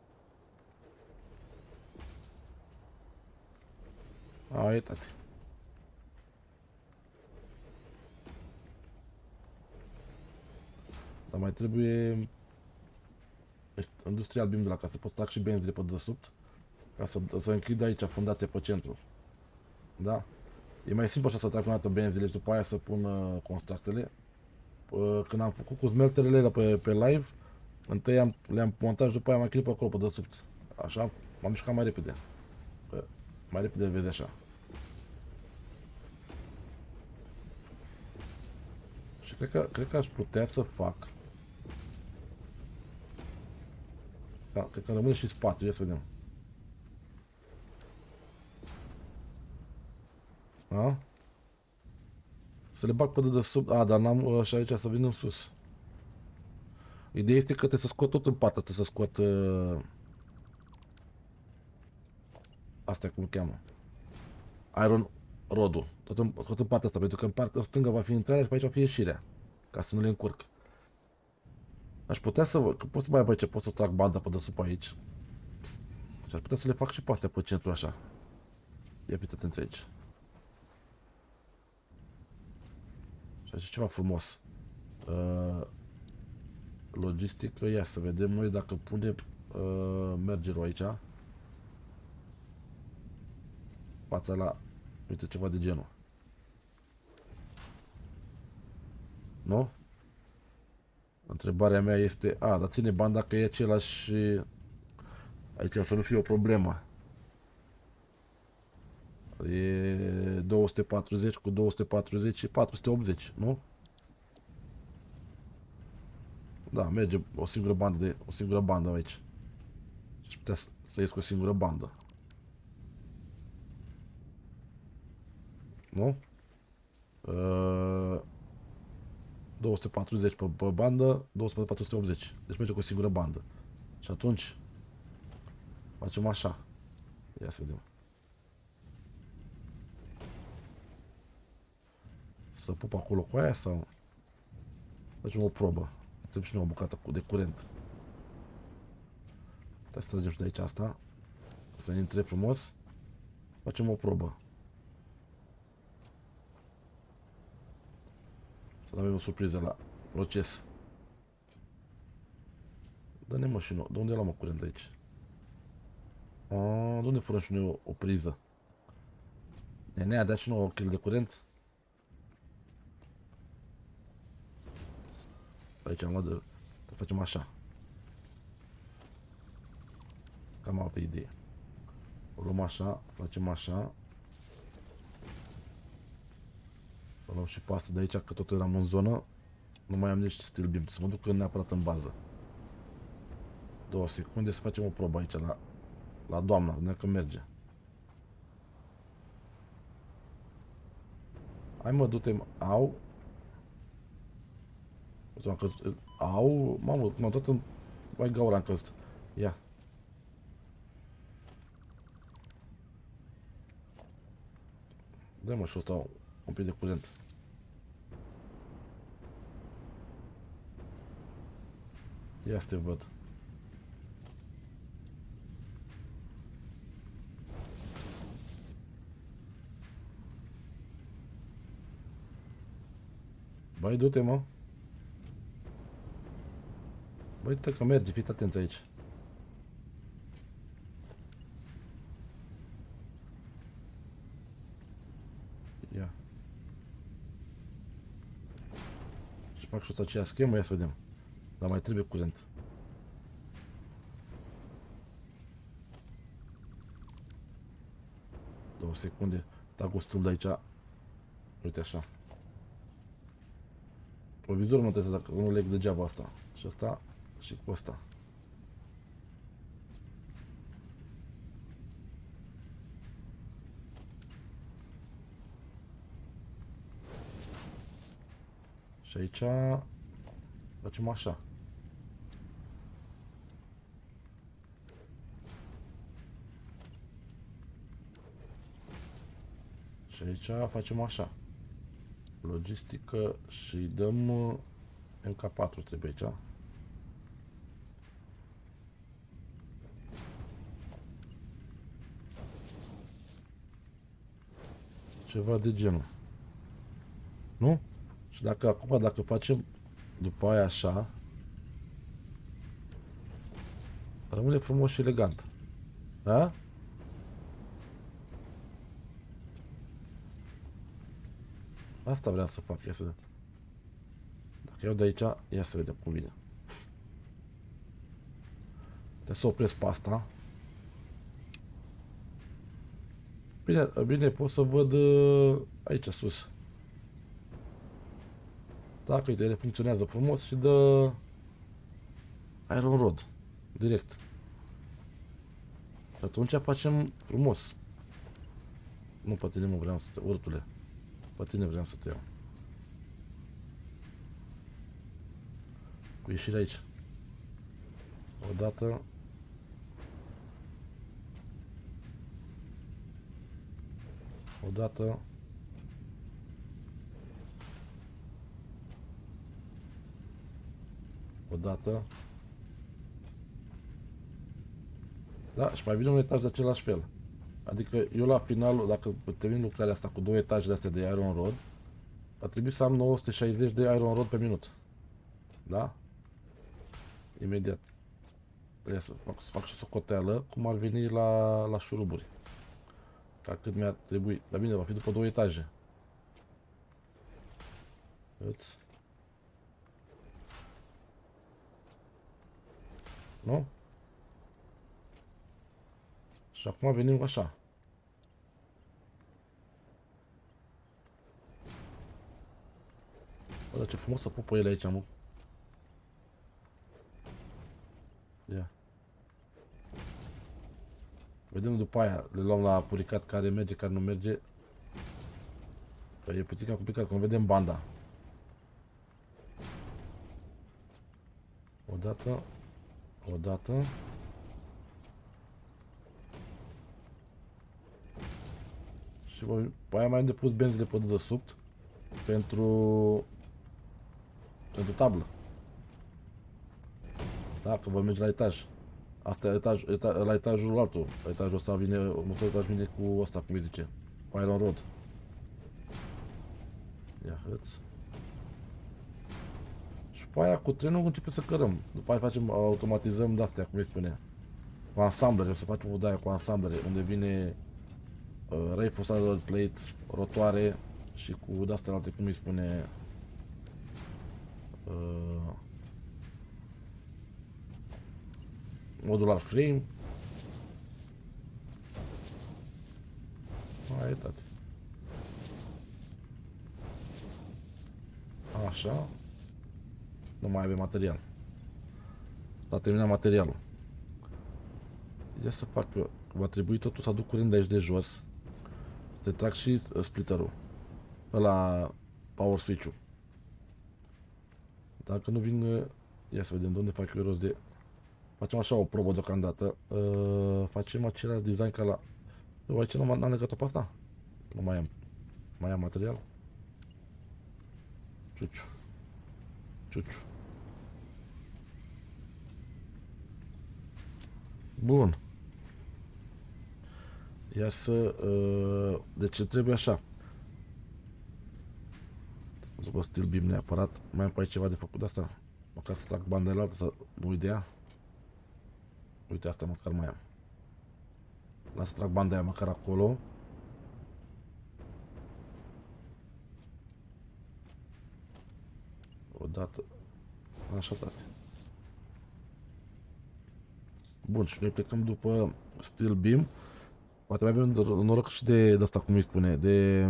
Ai, tati. Dar mai trebuie industrial beam de la ca să pot trag și benzile pe dedesubt. Ca să închid aici fundația pe centru. Da? E mai simplu așa să trag prima dată benzile și după aia să pun constructele. Când am făcut cu smelterele pe live, întâi le-am montat și după aia m-am clip acolo pe dedesubt. Așa, m-am mișcat mai repede. Mai repede vezi așa. Și cred că aș putea să fac. Da, cred că rămâne și spațiu, ia să vedem. Da? Să le bag pe dedesubt. A, dar n-am așa aici să vin în sus. Ideea este că trebuie să scot tot în partea, trebuie să scot astea cum o cheamă. Iron rodul. Scot în partea asta, pentru că în partea stângă va fi intrarea și pe aici va fi ieșirea. Ca să nu le încurc. Aș putea să văd, că pot să mai băi ce pot să trag banda pe desubt aici. Și aș putea să le fac și pe astea pe centru așa. Ia uite atenție aici. Și așa ceva frumos. Logistică, ia să vedem noi dacă punem mergerul aici. Fața la, uite, ceva de genul. Nu? Întrebarea mea este, dar ține banda că e același, aici să nu fie o problemă. E 240 cu 240 și 480, nu? Da, merge o singură bandă aici. Și putea să ies cu o singură bandă. Nu? 240 pe bandă, 480. Deci merge cu o singură bandă. Și atunci facem așa. Ia să vedem. Să pup acolo cu aia sau facem o probă. Trebuie și noi o bucată de curent. Hai să tragem și de aici asta. Să ne intre frumos. Facem o probă. Să nu avem o surpriză la proces. Dă-ne mă și noi. De unde luăm o curent de aici? De unde furăm și noi o priză? Ne-a dat și noi o kil de curent? Aici am luat de... Facem așa. Cam altă idee. O luăm așa, facem așa. Luăm și pe asta de aici, că tot eram în zonă. Nu mai am nici steel beam, să mă duc neapărat în bază. 2 secunde să facem o probă aici la doamna, dacă merge. Hai mă, du-te, au. M-am căzut, au, mamă, m-am tot în... Mai gaura am căzut. Ia. Dă-mă și ăsta un pic de curent. Ia să te văd. Băi, du-te, mă. Băi, uite că merge, fiți atenți aici. Ia. Și fac și aceea schemă, ia să vedem. Dar mai trebuie curent. Două secunde. Tac o stul de aici. Uite așa. Provizorul nu trebuie să nu leg degeaba asta. Și asta și cu asta. Și aici facem așa. Și aici facem așa. Logistică și dăm NK4 trebuie aici. Ceva de genul. Nu? Și dacă acum, dacă facem după aia așa, rămâne frumos și elegant. Da? Asta vreau să fac, ia să vedem. Dacă iau de aici, ia să vedem cum vine. Trebuie să opresc pe asta. Bine, bine, pot să văd aici sus. Dacă uite, ele funcționează frumos și dă Iron Rod. Direct. Și atunci facem frumos. Nu, pe tine nu vreau să te... Urtule. Pe tine vreau să te iau. Cu ieșire aici. Odată. Odată. Odată. Da, și mai vine un etaj de același fel. Adică eu la final, dacă termin lucrarea asta cu 2 etaje de astea de Iron Rod, a trebuit să am 960 de Iron Rod pe minut. Da? Imediat. Trebuie să fac și socoteală cum ar veni la șuruburi. Ca cât mi-ar trebui. Dar bine, va fi după 2 etaje. Îți. Nu? Și acum venim așa. Bă, dar ce frumos să pupă ele aici, mă. Ia. Vedem după aia, le luăm la puricat care merge, care nu merge. Păi e puțin cam complicat, când vedem banda. Odată. Odată. Și pe aia mai am depus benzile pe dedesubt pentru tablă. Dacă vă merge la etaj. Asta e la etajul altul. La etajul ăsta vine, următorul etaj vine cu ăsta, cum îi zice, cu Iron Rod. Ia hăț. Și pe aia cu trenul începem să cărăm. După aia facem, automatizăm de-astea, cum îi spune. Cu ansamblere, o să facem o de-aia cu ansamblere, unde vine reinforced plate, rotoare și cu de-astea alte, cum îi spune, modular frame. Hai, tati. Așa. Nu mai avem material. S-a terminat materialul. Ia să fac eu. Va trebui totul să aduc curent de aici de jos. Să trag și splitterul. Ăla power switch-ul. Dacă nu vin... Ia să vedem de unde fac eu rost de... Facem așa o probă deocamdată. Facem același design ca la... Eu aici nu am legat-o pe asta? Nu mai am. Mai am material? Ciuciu. Ciuciu. Bun. Ia să... deci trebuie așa. După steel beam neapărat. Mai am pe aici ceva de făcut de asta. Măcar să trag banda la altă, să nu uit de ea. Uite, asta măcar mai am. Las să trag banda aia măcar acolo. Odată. Așa, tati. Bun, și noi plecăm după steel beam. Poate mai avem noroc și de asta, cum îi spune, de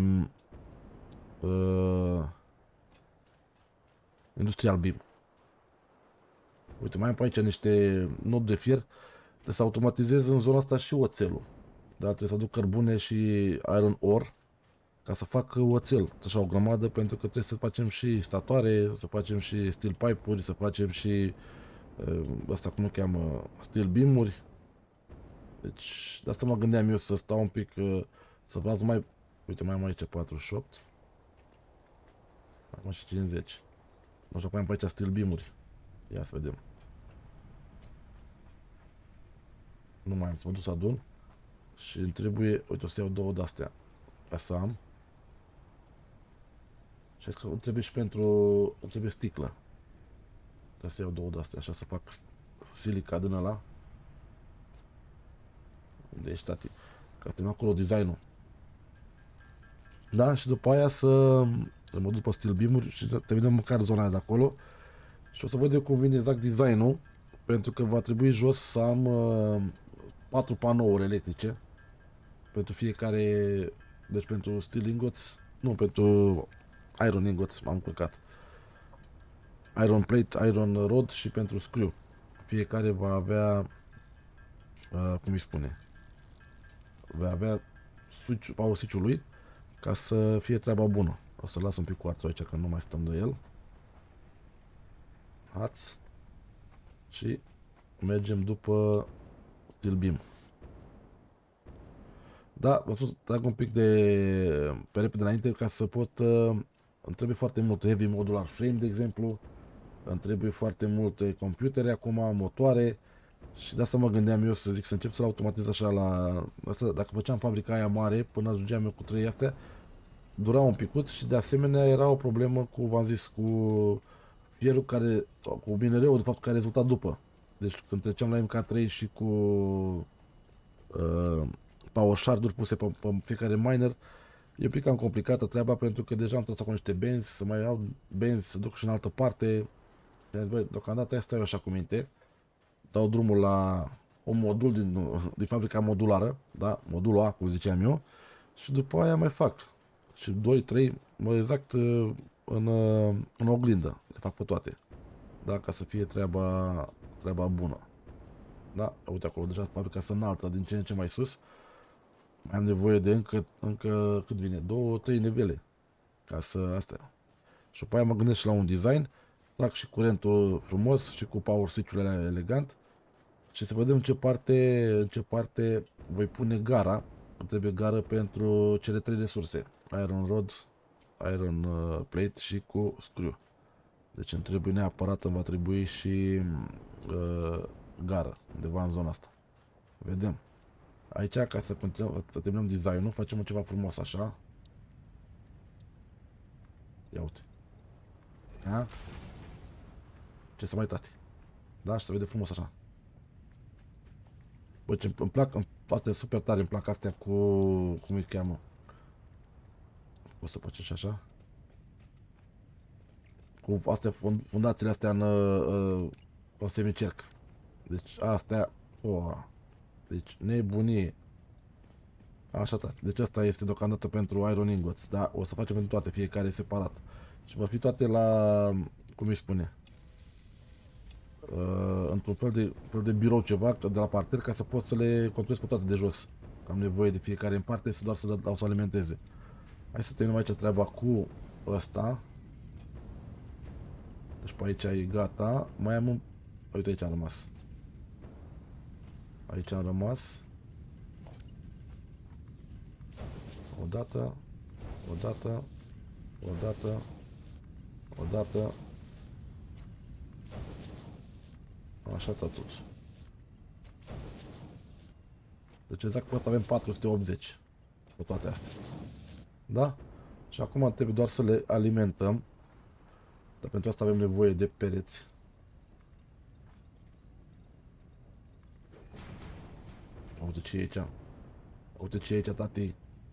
industrial beam. Uite, mai am pe aici niște nod de fier. Trebuie să automatizez în zona asta și oțelul. Dar trebuie să aduc cărbune și iron ore ca să fac oțel. Așa o grămadă, pentru că trebuie să facem și statoare, să facem și steel pipe-uri, să facem și asta cum o cheamă, steel beam-uri. Deci, de asta mă gândeam eu să stau un pic, să vreau să mai... Uite, mai am aici 48. Acum și 50. Nu știu, mai am pe aici steel beam-uri. Ia să vedem. Nu mai am, să mă duc să adun. Și îmi trebuie, uite, o să iau două de-astea. Ca să am. Și că îmi trebuie și pentru, îmi trebuie sticlă. Trebuie să iau două de-astea, așa să fac silica din ăla. Unde ești, tati? Că termin acolo design-ul. Da, și după aia să mă duc pe steel beam-uri și terminăm măcar zona aia de acolo. Și o să văd eu cum vine exact design-ul. Pentru că va trebui jos să am 4 panouri electrice. Pentru fiecare, deci pentru steel ingots, nu, pentru iron ingots m-am încurcat. Iron plate, iron rod și pentru screw. Fiecare va avea, cum îi spune, va avea switch, power switch-ul lui ca să fie treaba bună. O să las un pic cuarțul aici că nu mai stăm de el. Hați. Și mergem după steel beam. Da, vă să trag un pic de pe repede înainte ca să pot... îmi trebuie foarte mult heavy modular frame, de exemplu. Îmi trebuie foarte multe computere acum, motoare. Și de asta mă gândeam eu să zic să încep să-l automatizez așa la... Asta, dacă făceam fabrica aia mare, până ajungeam eu cu 3 astea, dura un picut și de asemenea era o problemă cu, v-am zis, cu fierul care, cu minereul de fapt care rezulta după. Deci când treceam la MK3 și cu power shard-uri puse pe fiecare miner, e un pic cam complicată treaba pentru că deja am trebuit să fac niște benzi, să mai iau benzi, să duc și în altă parte. Băi, deocamdată asta eu așa cu minte. Dau drumul la un modul din fabrica modulară, da, modulul A, cum ziceam eu, și după aia mai fac. Și 2-3, exact în oglindă, le fac pe toate. Da, ca să fie treaba bună. Da, uite acolo, deja fabrica se înaltă din ce în ce mai sus. Mai am nevoie de încă cât vine? 2-3 nivele. Ca să astea. Și după aia mă gândesc și la un design. Trag și curentul frumos și cu power switch-ul elegant. Și să vedem în ce parte voi pune gara. Trebuie gară pentru cele 3 resurse. Iron rod, iron plate și cu screw. Deci îmi trebuie neapărat, îmi va trebui și gară undeva în zona asta. Vedem. Aici, ca să continuăm, să terminăm design-ul, facem ceva frumos așa. Ia uite. Da? Ce să mai, tati? Da? Și să vede frumos așa. Bă, ce îmi plac, astea super tare, îmi plac astea cu, cum îi cheamă? O să facem și așa. Cu astea, fundațiile astea în semicerc. Deci astea, deci nebunie. Așa, tati. Deci asta este deocamdată pentru iron ingots, da? O să facem pentru toate, fiecare separat. Și vor fi toate la, cum îi spune, într-un fel de birou ceva de la parter ca să pot să le controlez pe toate de jos. Am nevoie de fiecare în parte să doar să dau să alimenteze. Hai să terminăm aici treaba cu ăsta. Deci pe aici e gata. Mai am un... Uite, aici am rămas. Aici am rămas. Odată. Odată. Odată. Odată. Așa tot. Deci exact pe asta avem 480. Pe toate astea. Da? Și acum trebuie doar să le alimentăm. Dar pentru asta avem nevoie de pereți. Uite ce e aici. Uite ce e aici, tati.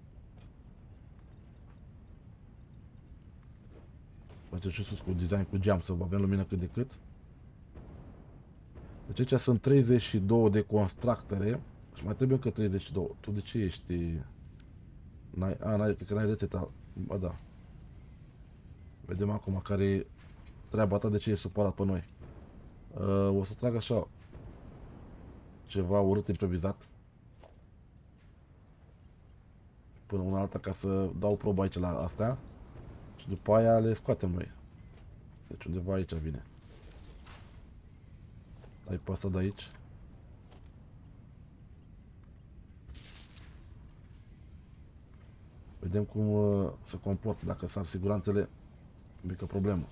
Face și sus cu design cu geam să avem lumină cât de cât. Deci aici sunt 32 de constructere. Și mai trebuie încă 32. Tu de ce ești... cred că n-ai rețeta. Ba da. Vedem acum care e treaba ta, de ce e supărat pe noi. O să trag așa ceva urât improvizat. Până una alta ca să dau probă aici la astea. Și după aia le scoatem noi. Deci undeva aici vine. Dai pe asta de aici. Vedem cum se comportă. Dacă sar siguranțele, mică problemă.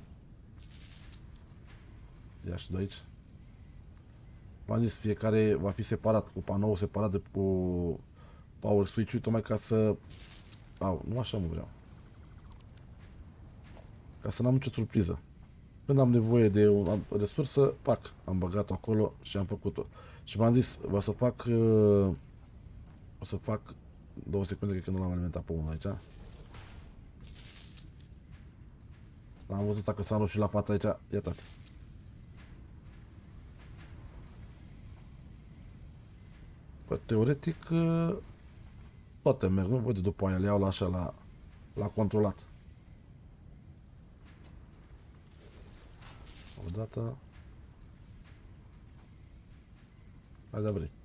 Ia și de aici. V-am zis, fiecare va fi separat, cu panou separat de cu power switch-ul, tocmai ca să... Au, nu așa mă vreau. Ca să n-am nicio surpriză. Când am nevoie de o resursă, pac, am băgat-o acolo și am făcut-o. Și v-am zis, o să fac 2 secunde, că nu l-am alimentat pe unul aici. L-am văzut dacă s-a și la fața aici, ia tati. Bă, teoretic, toate merg, nu? Văd după aia, le iau la așa, la controlat. Odată. Hai de vrei.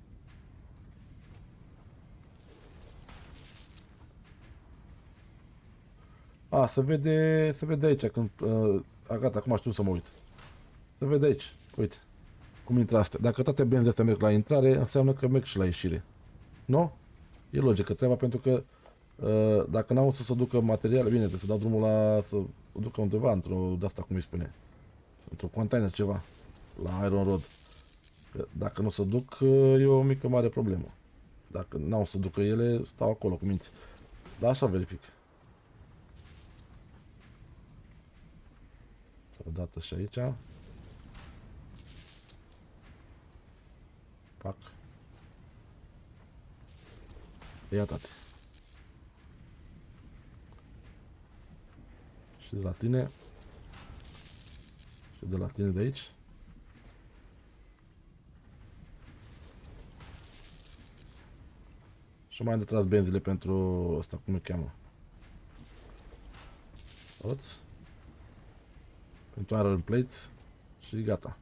A, se vede aici când... gata, acum știu să mă uit. Se vede aici, uite. Cum intră astea. Dacă toate benzile astea merg la intrare, înseamnă că merg și la ieșire. Nu? E logică treaba, pentru că dacă n-au să se ducă materiale, bine, trebuie să dau drumul la să o ducă undeva, într-o de asta, cum îi spune, într-un container ceva, la Iron Rod. Dacă nu se duc, e o mică mare problemă. Dacă n-au să ducă ele, stau acolo cu minți. Dar așa verific. Odată și aici. Pac. Ia tati. Și de la tine. Și de la tine de aici. Și mai am de tras benzile pentru ăsta, cum îl cheamă. Oț. Pentru iron plates. Și gata.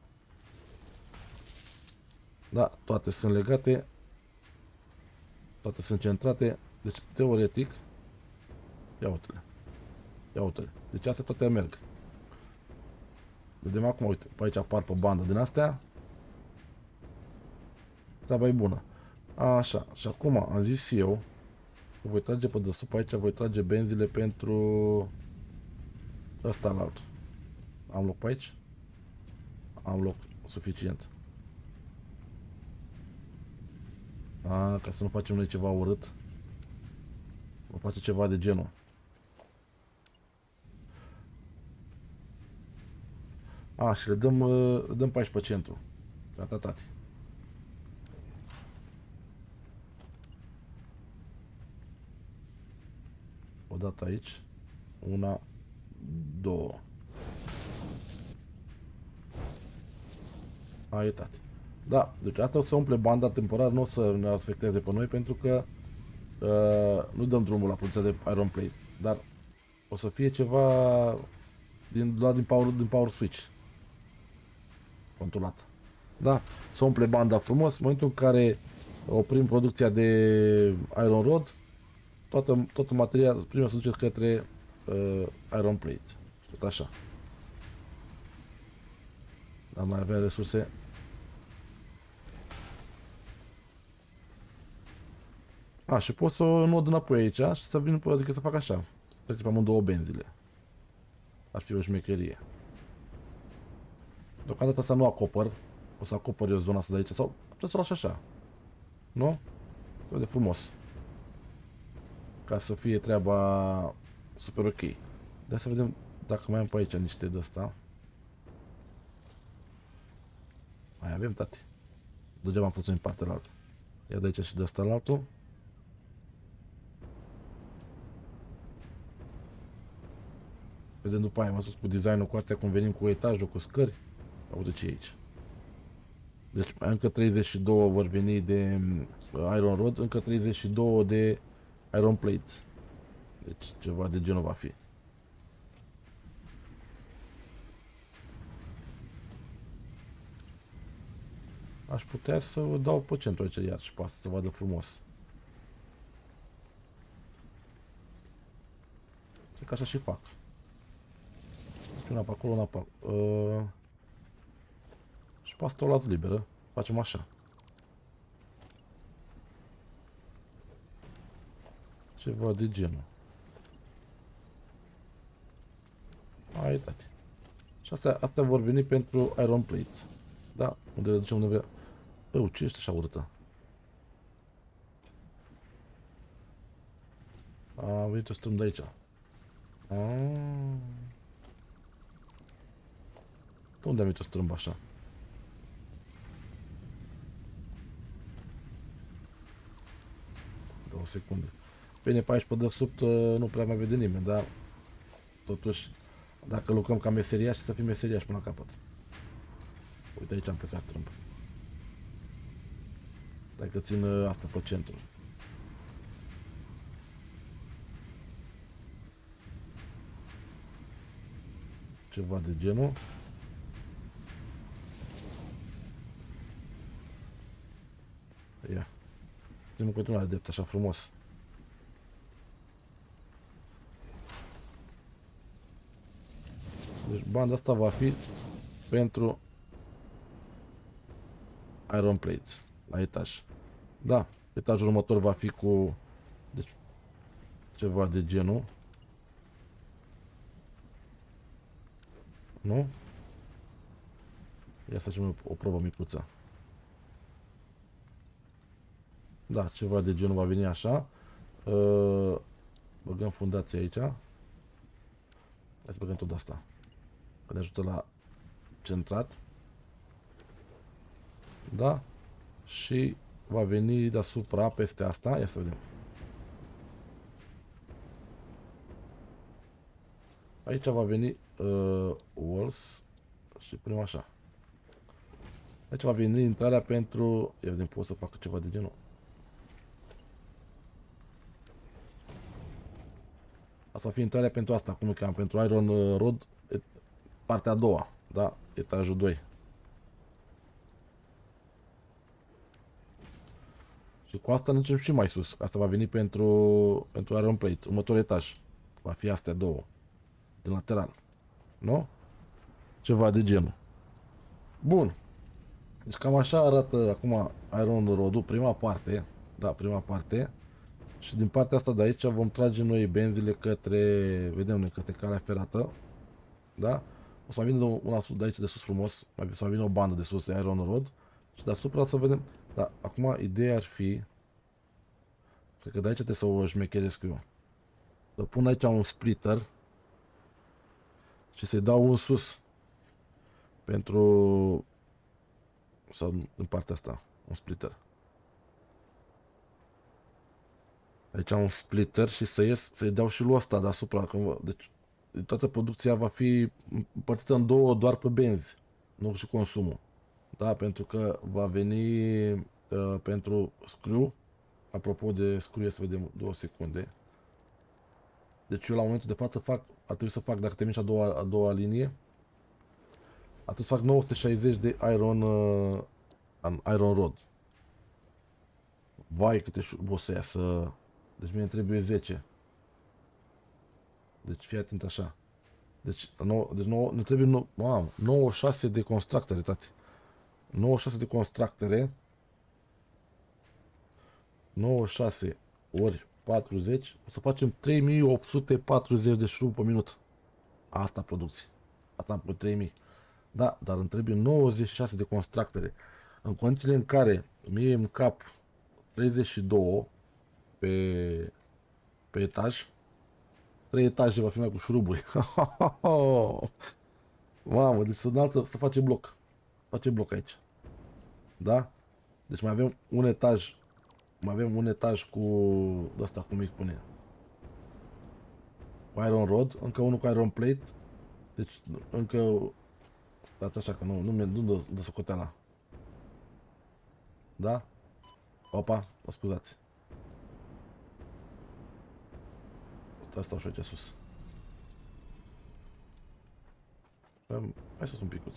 Da, toate sunt legate. Toate sunt centrate. Deci, teoretic, ia uite-le. Ia uite-le. Deci astea toate merg. Vedem acum, uite, pe aici apar pe bandă din astea. Treaba e bună. Așa, și acum am zis eu că voi trage pe desubt aici, voi trage benzile pentru ăsta la altul. Am loc pe aici? Am loc suficient. Ca să nu facem noi ceva urât. Vom face ceva de genul. Și le dăm pe aici pe centru. Gata, tati. Odată aici. 1, 2. Hai, tati. Da, deci asta o să umple banda temporar, nu o să ne afecteze pe noi, pentru că nu dăm drumul la producția de Iron Plate, dar o să fie ceva din power switch. Controlat. Da, să umple banda frumos. În momentul în care oprim producția de iron rod, toată materia prima se duce către iron plate. Tot așa. Dar mai avem resurse. Și pot să o nod înapoi aici și să vin, adică să fac așa. Să trece pe amândouă benzile. Ar fi o șmecherie. Deocamdată asta nu acopăr. O să acopăr eu zona asta de aici. Sau trebuie să o las așa. Nu? Se vede frumos. Ca să fie treaba super ok. De să vedem dacă mai am pe aici niște de asta. Mai avem, tati. Degeaba am fost în partea altă. Ia de aici și de asta la altul. Vedem după aia, am spus cu designul cu astea, cum venim cu etajul, cu scări. Uite ce e aici. Deci încă 32 vor veni de iron rod, încă 32 de iron plate. Deci ceva de genul va fi. Aș putea să o dau pe centru aici iar și pe asta să vadă frumos. Cred că așa și fac. Una pe acolo, una pe... Și pe asta o las liberă. Facem așa. Ceva de genul. Hai, tati. Și astea vor veni pentru iron plate. Da? Unde le ducem, unde vrea. Ce ești așa urâtă? A venit o strâmb de aici. Unde am venit o strâmb așa? O secundă. Bine, pe aici pe desubt nu prea mai vede nimeni, dar totuși, dacă lucrăm ca meseriași, să fim meseriași până la capăt. Uite, aici am plecat strâmb. Dacă țin asta pe centru. Ceva de genul. Ia. Ținem în continuare drept, așa frumos. Deci banda asta va fi pentru iron plates la etaj. Da, etajul următor va fi cu deci, ceva de genul. Nu? Ia să facem o probă micuță. Da, ceva de genul va veni așa. Băgăm fundația aici. Hai să băgăm tot asta. Că ne ajută la centrat. Da? Și va veni deasupra, peste asta. Ia să vedem. Aici va veni walls și prim așa. Aici va veni intrarea pentru... Ia vedem, pot să fac ceva de genul. Asta va fi intrarea pentru asta, cum îl cheamă, pentru iron rod, partea a doua, da, etajul 2. Și cu asta mergem și mai sus. Asta va veni pentru iron plate, următorul etaj. Va fi astea două, din lateral. Nu? Ceva de genul. Bun. Deci cam așa arată acum iron rodul, prima parte. Da, prima parte. Și din partea asta de aici vom trage noi benzile către, vedem noi, către calea ferată. Da? O să mai vină una de aici de sus frumos, o să mai vină o bandă de sus de iron rod. Și deasupra să vedem, da, acum ideea ar fi, cred că de aici trebuie să o șmecheresc eu. Să pun aici un splitter și să-i dau un sus pentru, sau în partea asta, un splitter. Aici am un splitter și să-i dau și lui ăsta deasupra. Deci toată producția va fi împărțită în două doar pe benzi, nu și consumul. Da, pentru că va veni pentru screw. Apropo de screw, să vedem 2 secunde. Deci eu la momentul de față ar trebui să fac, dacă termin a doua linie, ar trebui să fac 960 de iron rod. Vai câte oboseia să... Deci mie trebuie 10. Deci fii atent așa. Deci ne trebuie 96 de constructere, tati. 96 de constructere. 96 ori 40. O să facem 3840 de șurub pe minut. Asta producție. Asta pe 3000. Da, dar îmi trebuie 96 de constructere. În condițiile în care mie îmi cap 32 pe etaj, 3 etaje va fi mai cu șuruburi. Mamă, deci să facem bloc. Facem bloc aici. Da? Deci mai avem un etaj. Mai avem un etaj cu ăsta, cum îi spune, cu iron rod, încă unul cu iron plate. Deci încă, dați așa că nu dă socoteala. Da? Opa, mă scuzați. Asta și aici sus. Hai sus un picuț.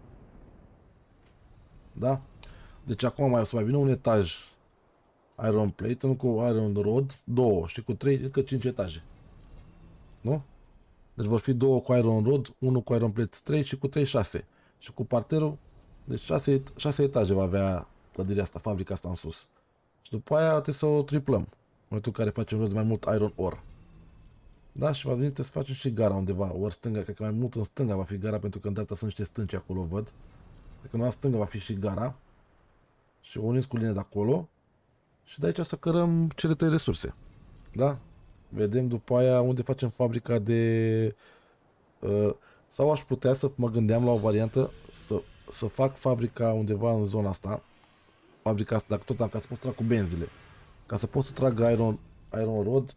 Da? Deci acum mai o să mai vină un etaj iron plate, unul cu iron rod, 2 și cu 3, încă 5 etaje. Nu? Deci vor fi 2 cu iron rod, 1 cu iron plate 3 și cu 3 6. Și cu parterul, deci 6 etaje va avea clădirea asta, fabrica asta în sus. Și după aia trebuie să o triplăm. În momentul în care facem rost de mai mult iron ore. Da, și va veni să facem și gara undeva, ori stânga, cred că mai mult în stânga va fi gara, pentru că în dreapta sunt niște stânci acolo, văd. Cred că în stânga va fi și gara. Și o unim cu linia de acolo. Și de aici o să cărăm cele 3 resurse. Da? Vedem după aia unde facem fabrica de... sau aș putea să mă gândeam la o variantă să fac fabrica undeva în zona asta. Fabrica asta, dacă tot am, ca să pot să trag cu benzile. Ca să pot să trag iron rod.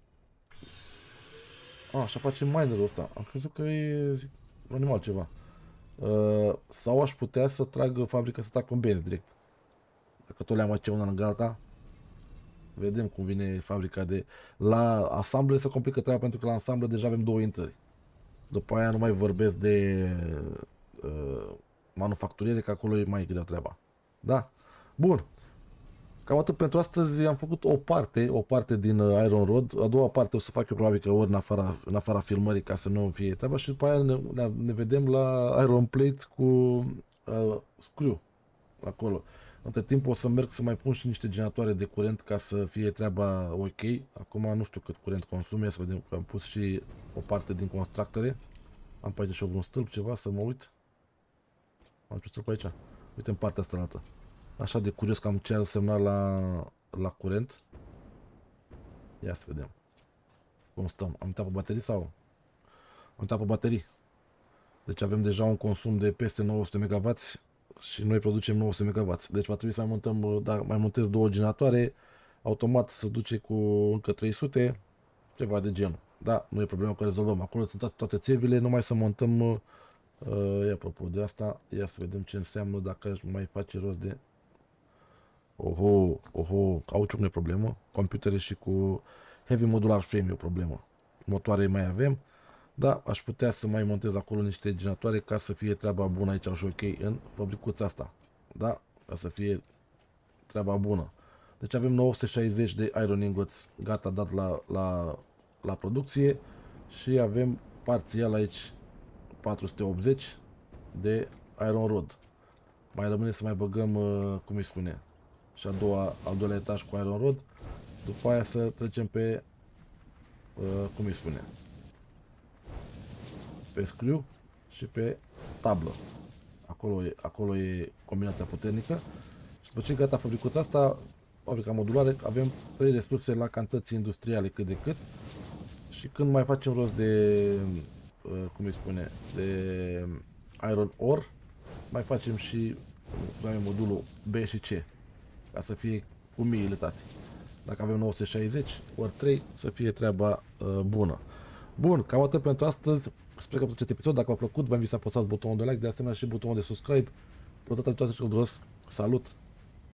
Așa facem minerul ăsta. Am crezut că e un animal ceva. Sau aș putea să trag fabrica să trag cu benzi direct. Dacă tot le-am aici una în gata. Vedem cum vine fabrica de... La asamble se complică treaba, pentru că la asamble deja avem 2 intrări. După aia nu mai vorbesc de manufacturiere, că acolo e mai greu treaba. Da? Bun. Cam atât pentru astăzi. Am făcut o parte din iron rod. A doua parte o să fac eu probabil că ori în afara filmării, ca să nu fie treaba. Și după aia ne vedem la iron plate cu screw acolo. Între timp o să merg să mai pun și niște generatoare de curent ca să fie treaba ok. Acum nu știu cât curent consume, să vedem că am pus și o parte din constructere. Am pe aici și un stâlp, ceva, să mă uit. Am ce stâlp aici? Uite în partea asta altă. Așa de curios că am ce ar semna la curent. Ia să vedem. Cum stăm? Am uitat pe baterii sau? Am uitat pe baterii. Deci avem deja un consum de peste 900 MW. Și noi producem 900 MW. Deci va trebui să mai montăm, dacă mai montez 2 generatoare, automat se duce cu încă 300, ceva de genul. Da, nu e problema că rezolvăm. Acolo sunt toate țevile, numai să montăm. Apropo de asta, ia să vedem ce înseamnă dacă aș mai face rost de... Cauciuc nu e problemă. Computere și cu heavy modular frame e o problemă. Motoare mai avem. Da, aș putea să mai montez acolo niște generatoare ca să fie treaba bună aici și ok în fabricuța asta. Da, ca să fie treaba bună. Deci avem 960 de iron ingots gata dat la producție și avem parțial aici 480 de iron rod. Mai rămâne să mai băgăm, cum îi spune, și al doilea etaj cu iron rod. După aia să trecem pe, cum îi spune, pe screw și pe tablă. Acolo e combinația puternică. Și după ce gata fabricuța asta, fabrica modulară, avem 3 resurse la cantități industriale cât de cât. Și când mai facem rost de, cum îi spune, de iron ore, mai facem și modulul B și C, ca să fie cu miile tati. Dacă avem 960 ori 3, să fie treaba bună. Bun, cam atât pentru astăzi. Sper că vă acest episod. Dacă v-a plăcut, vă invit să apăsați butonul de like, de asemenea și butonul de subscribe. Până data viitoare, salut!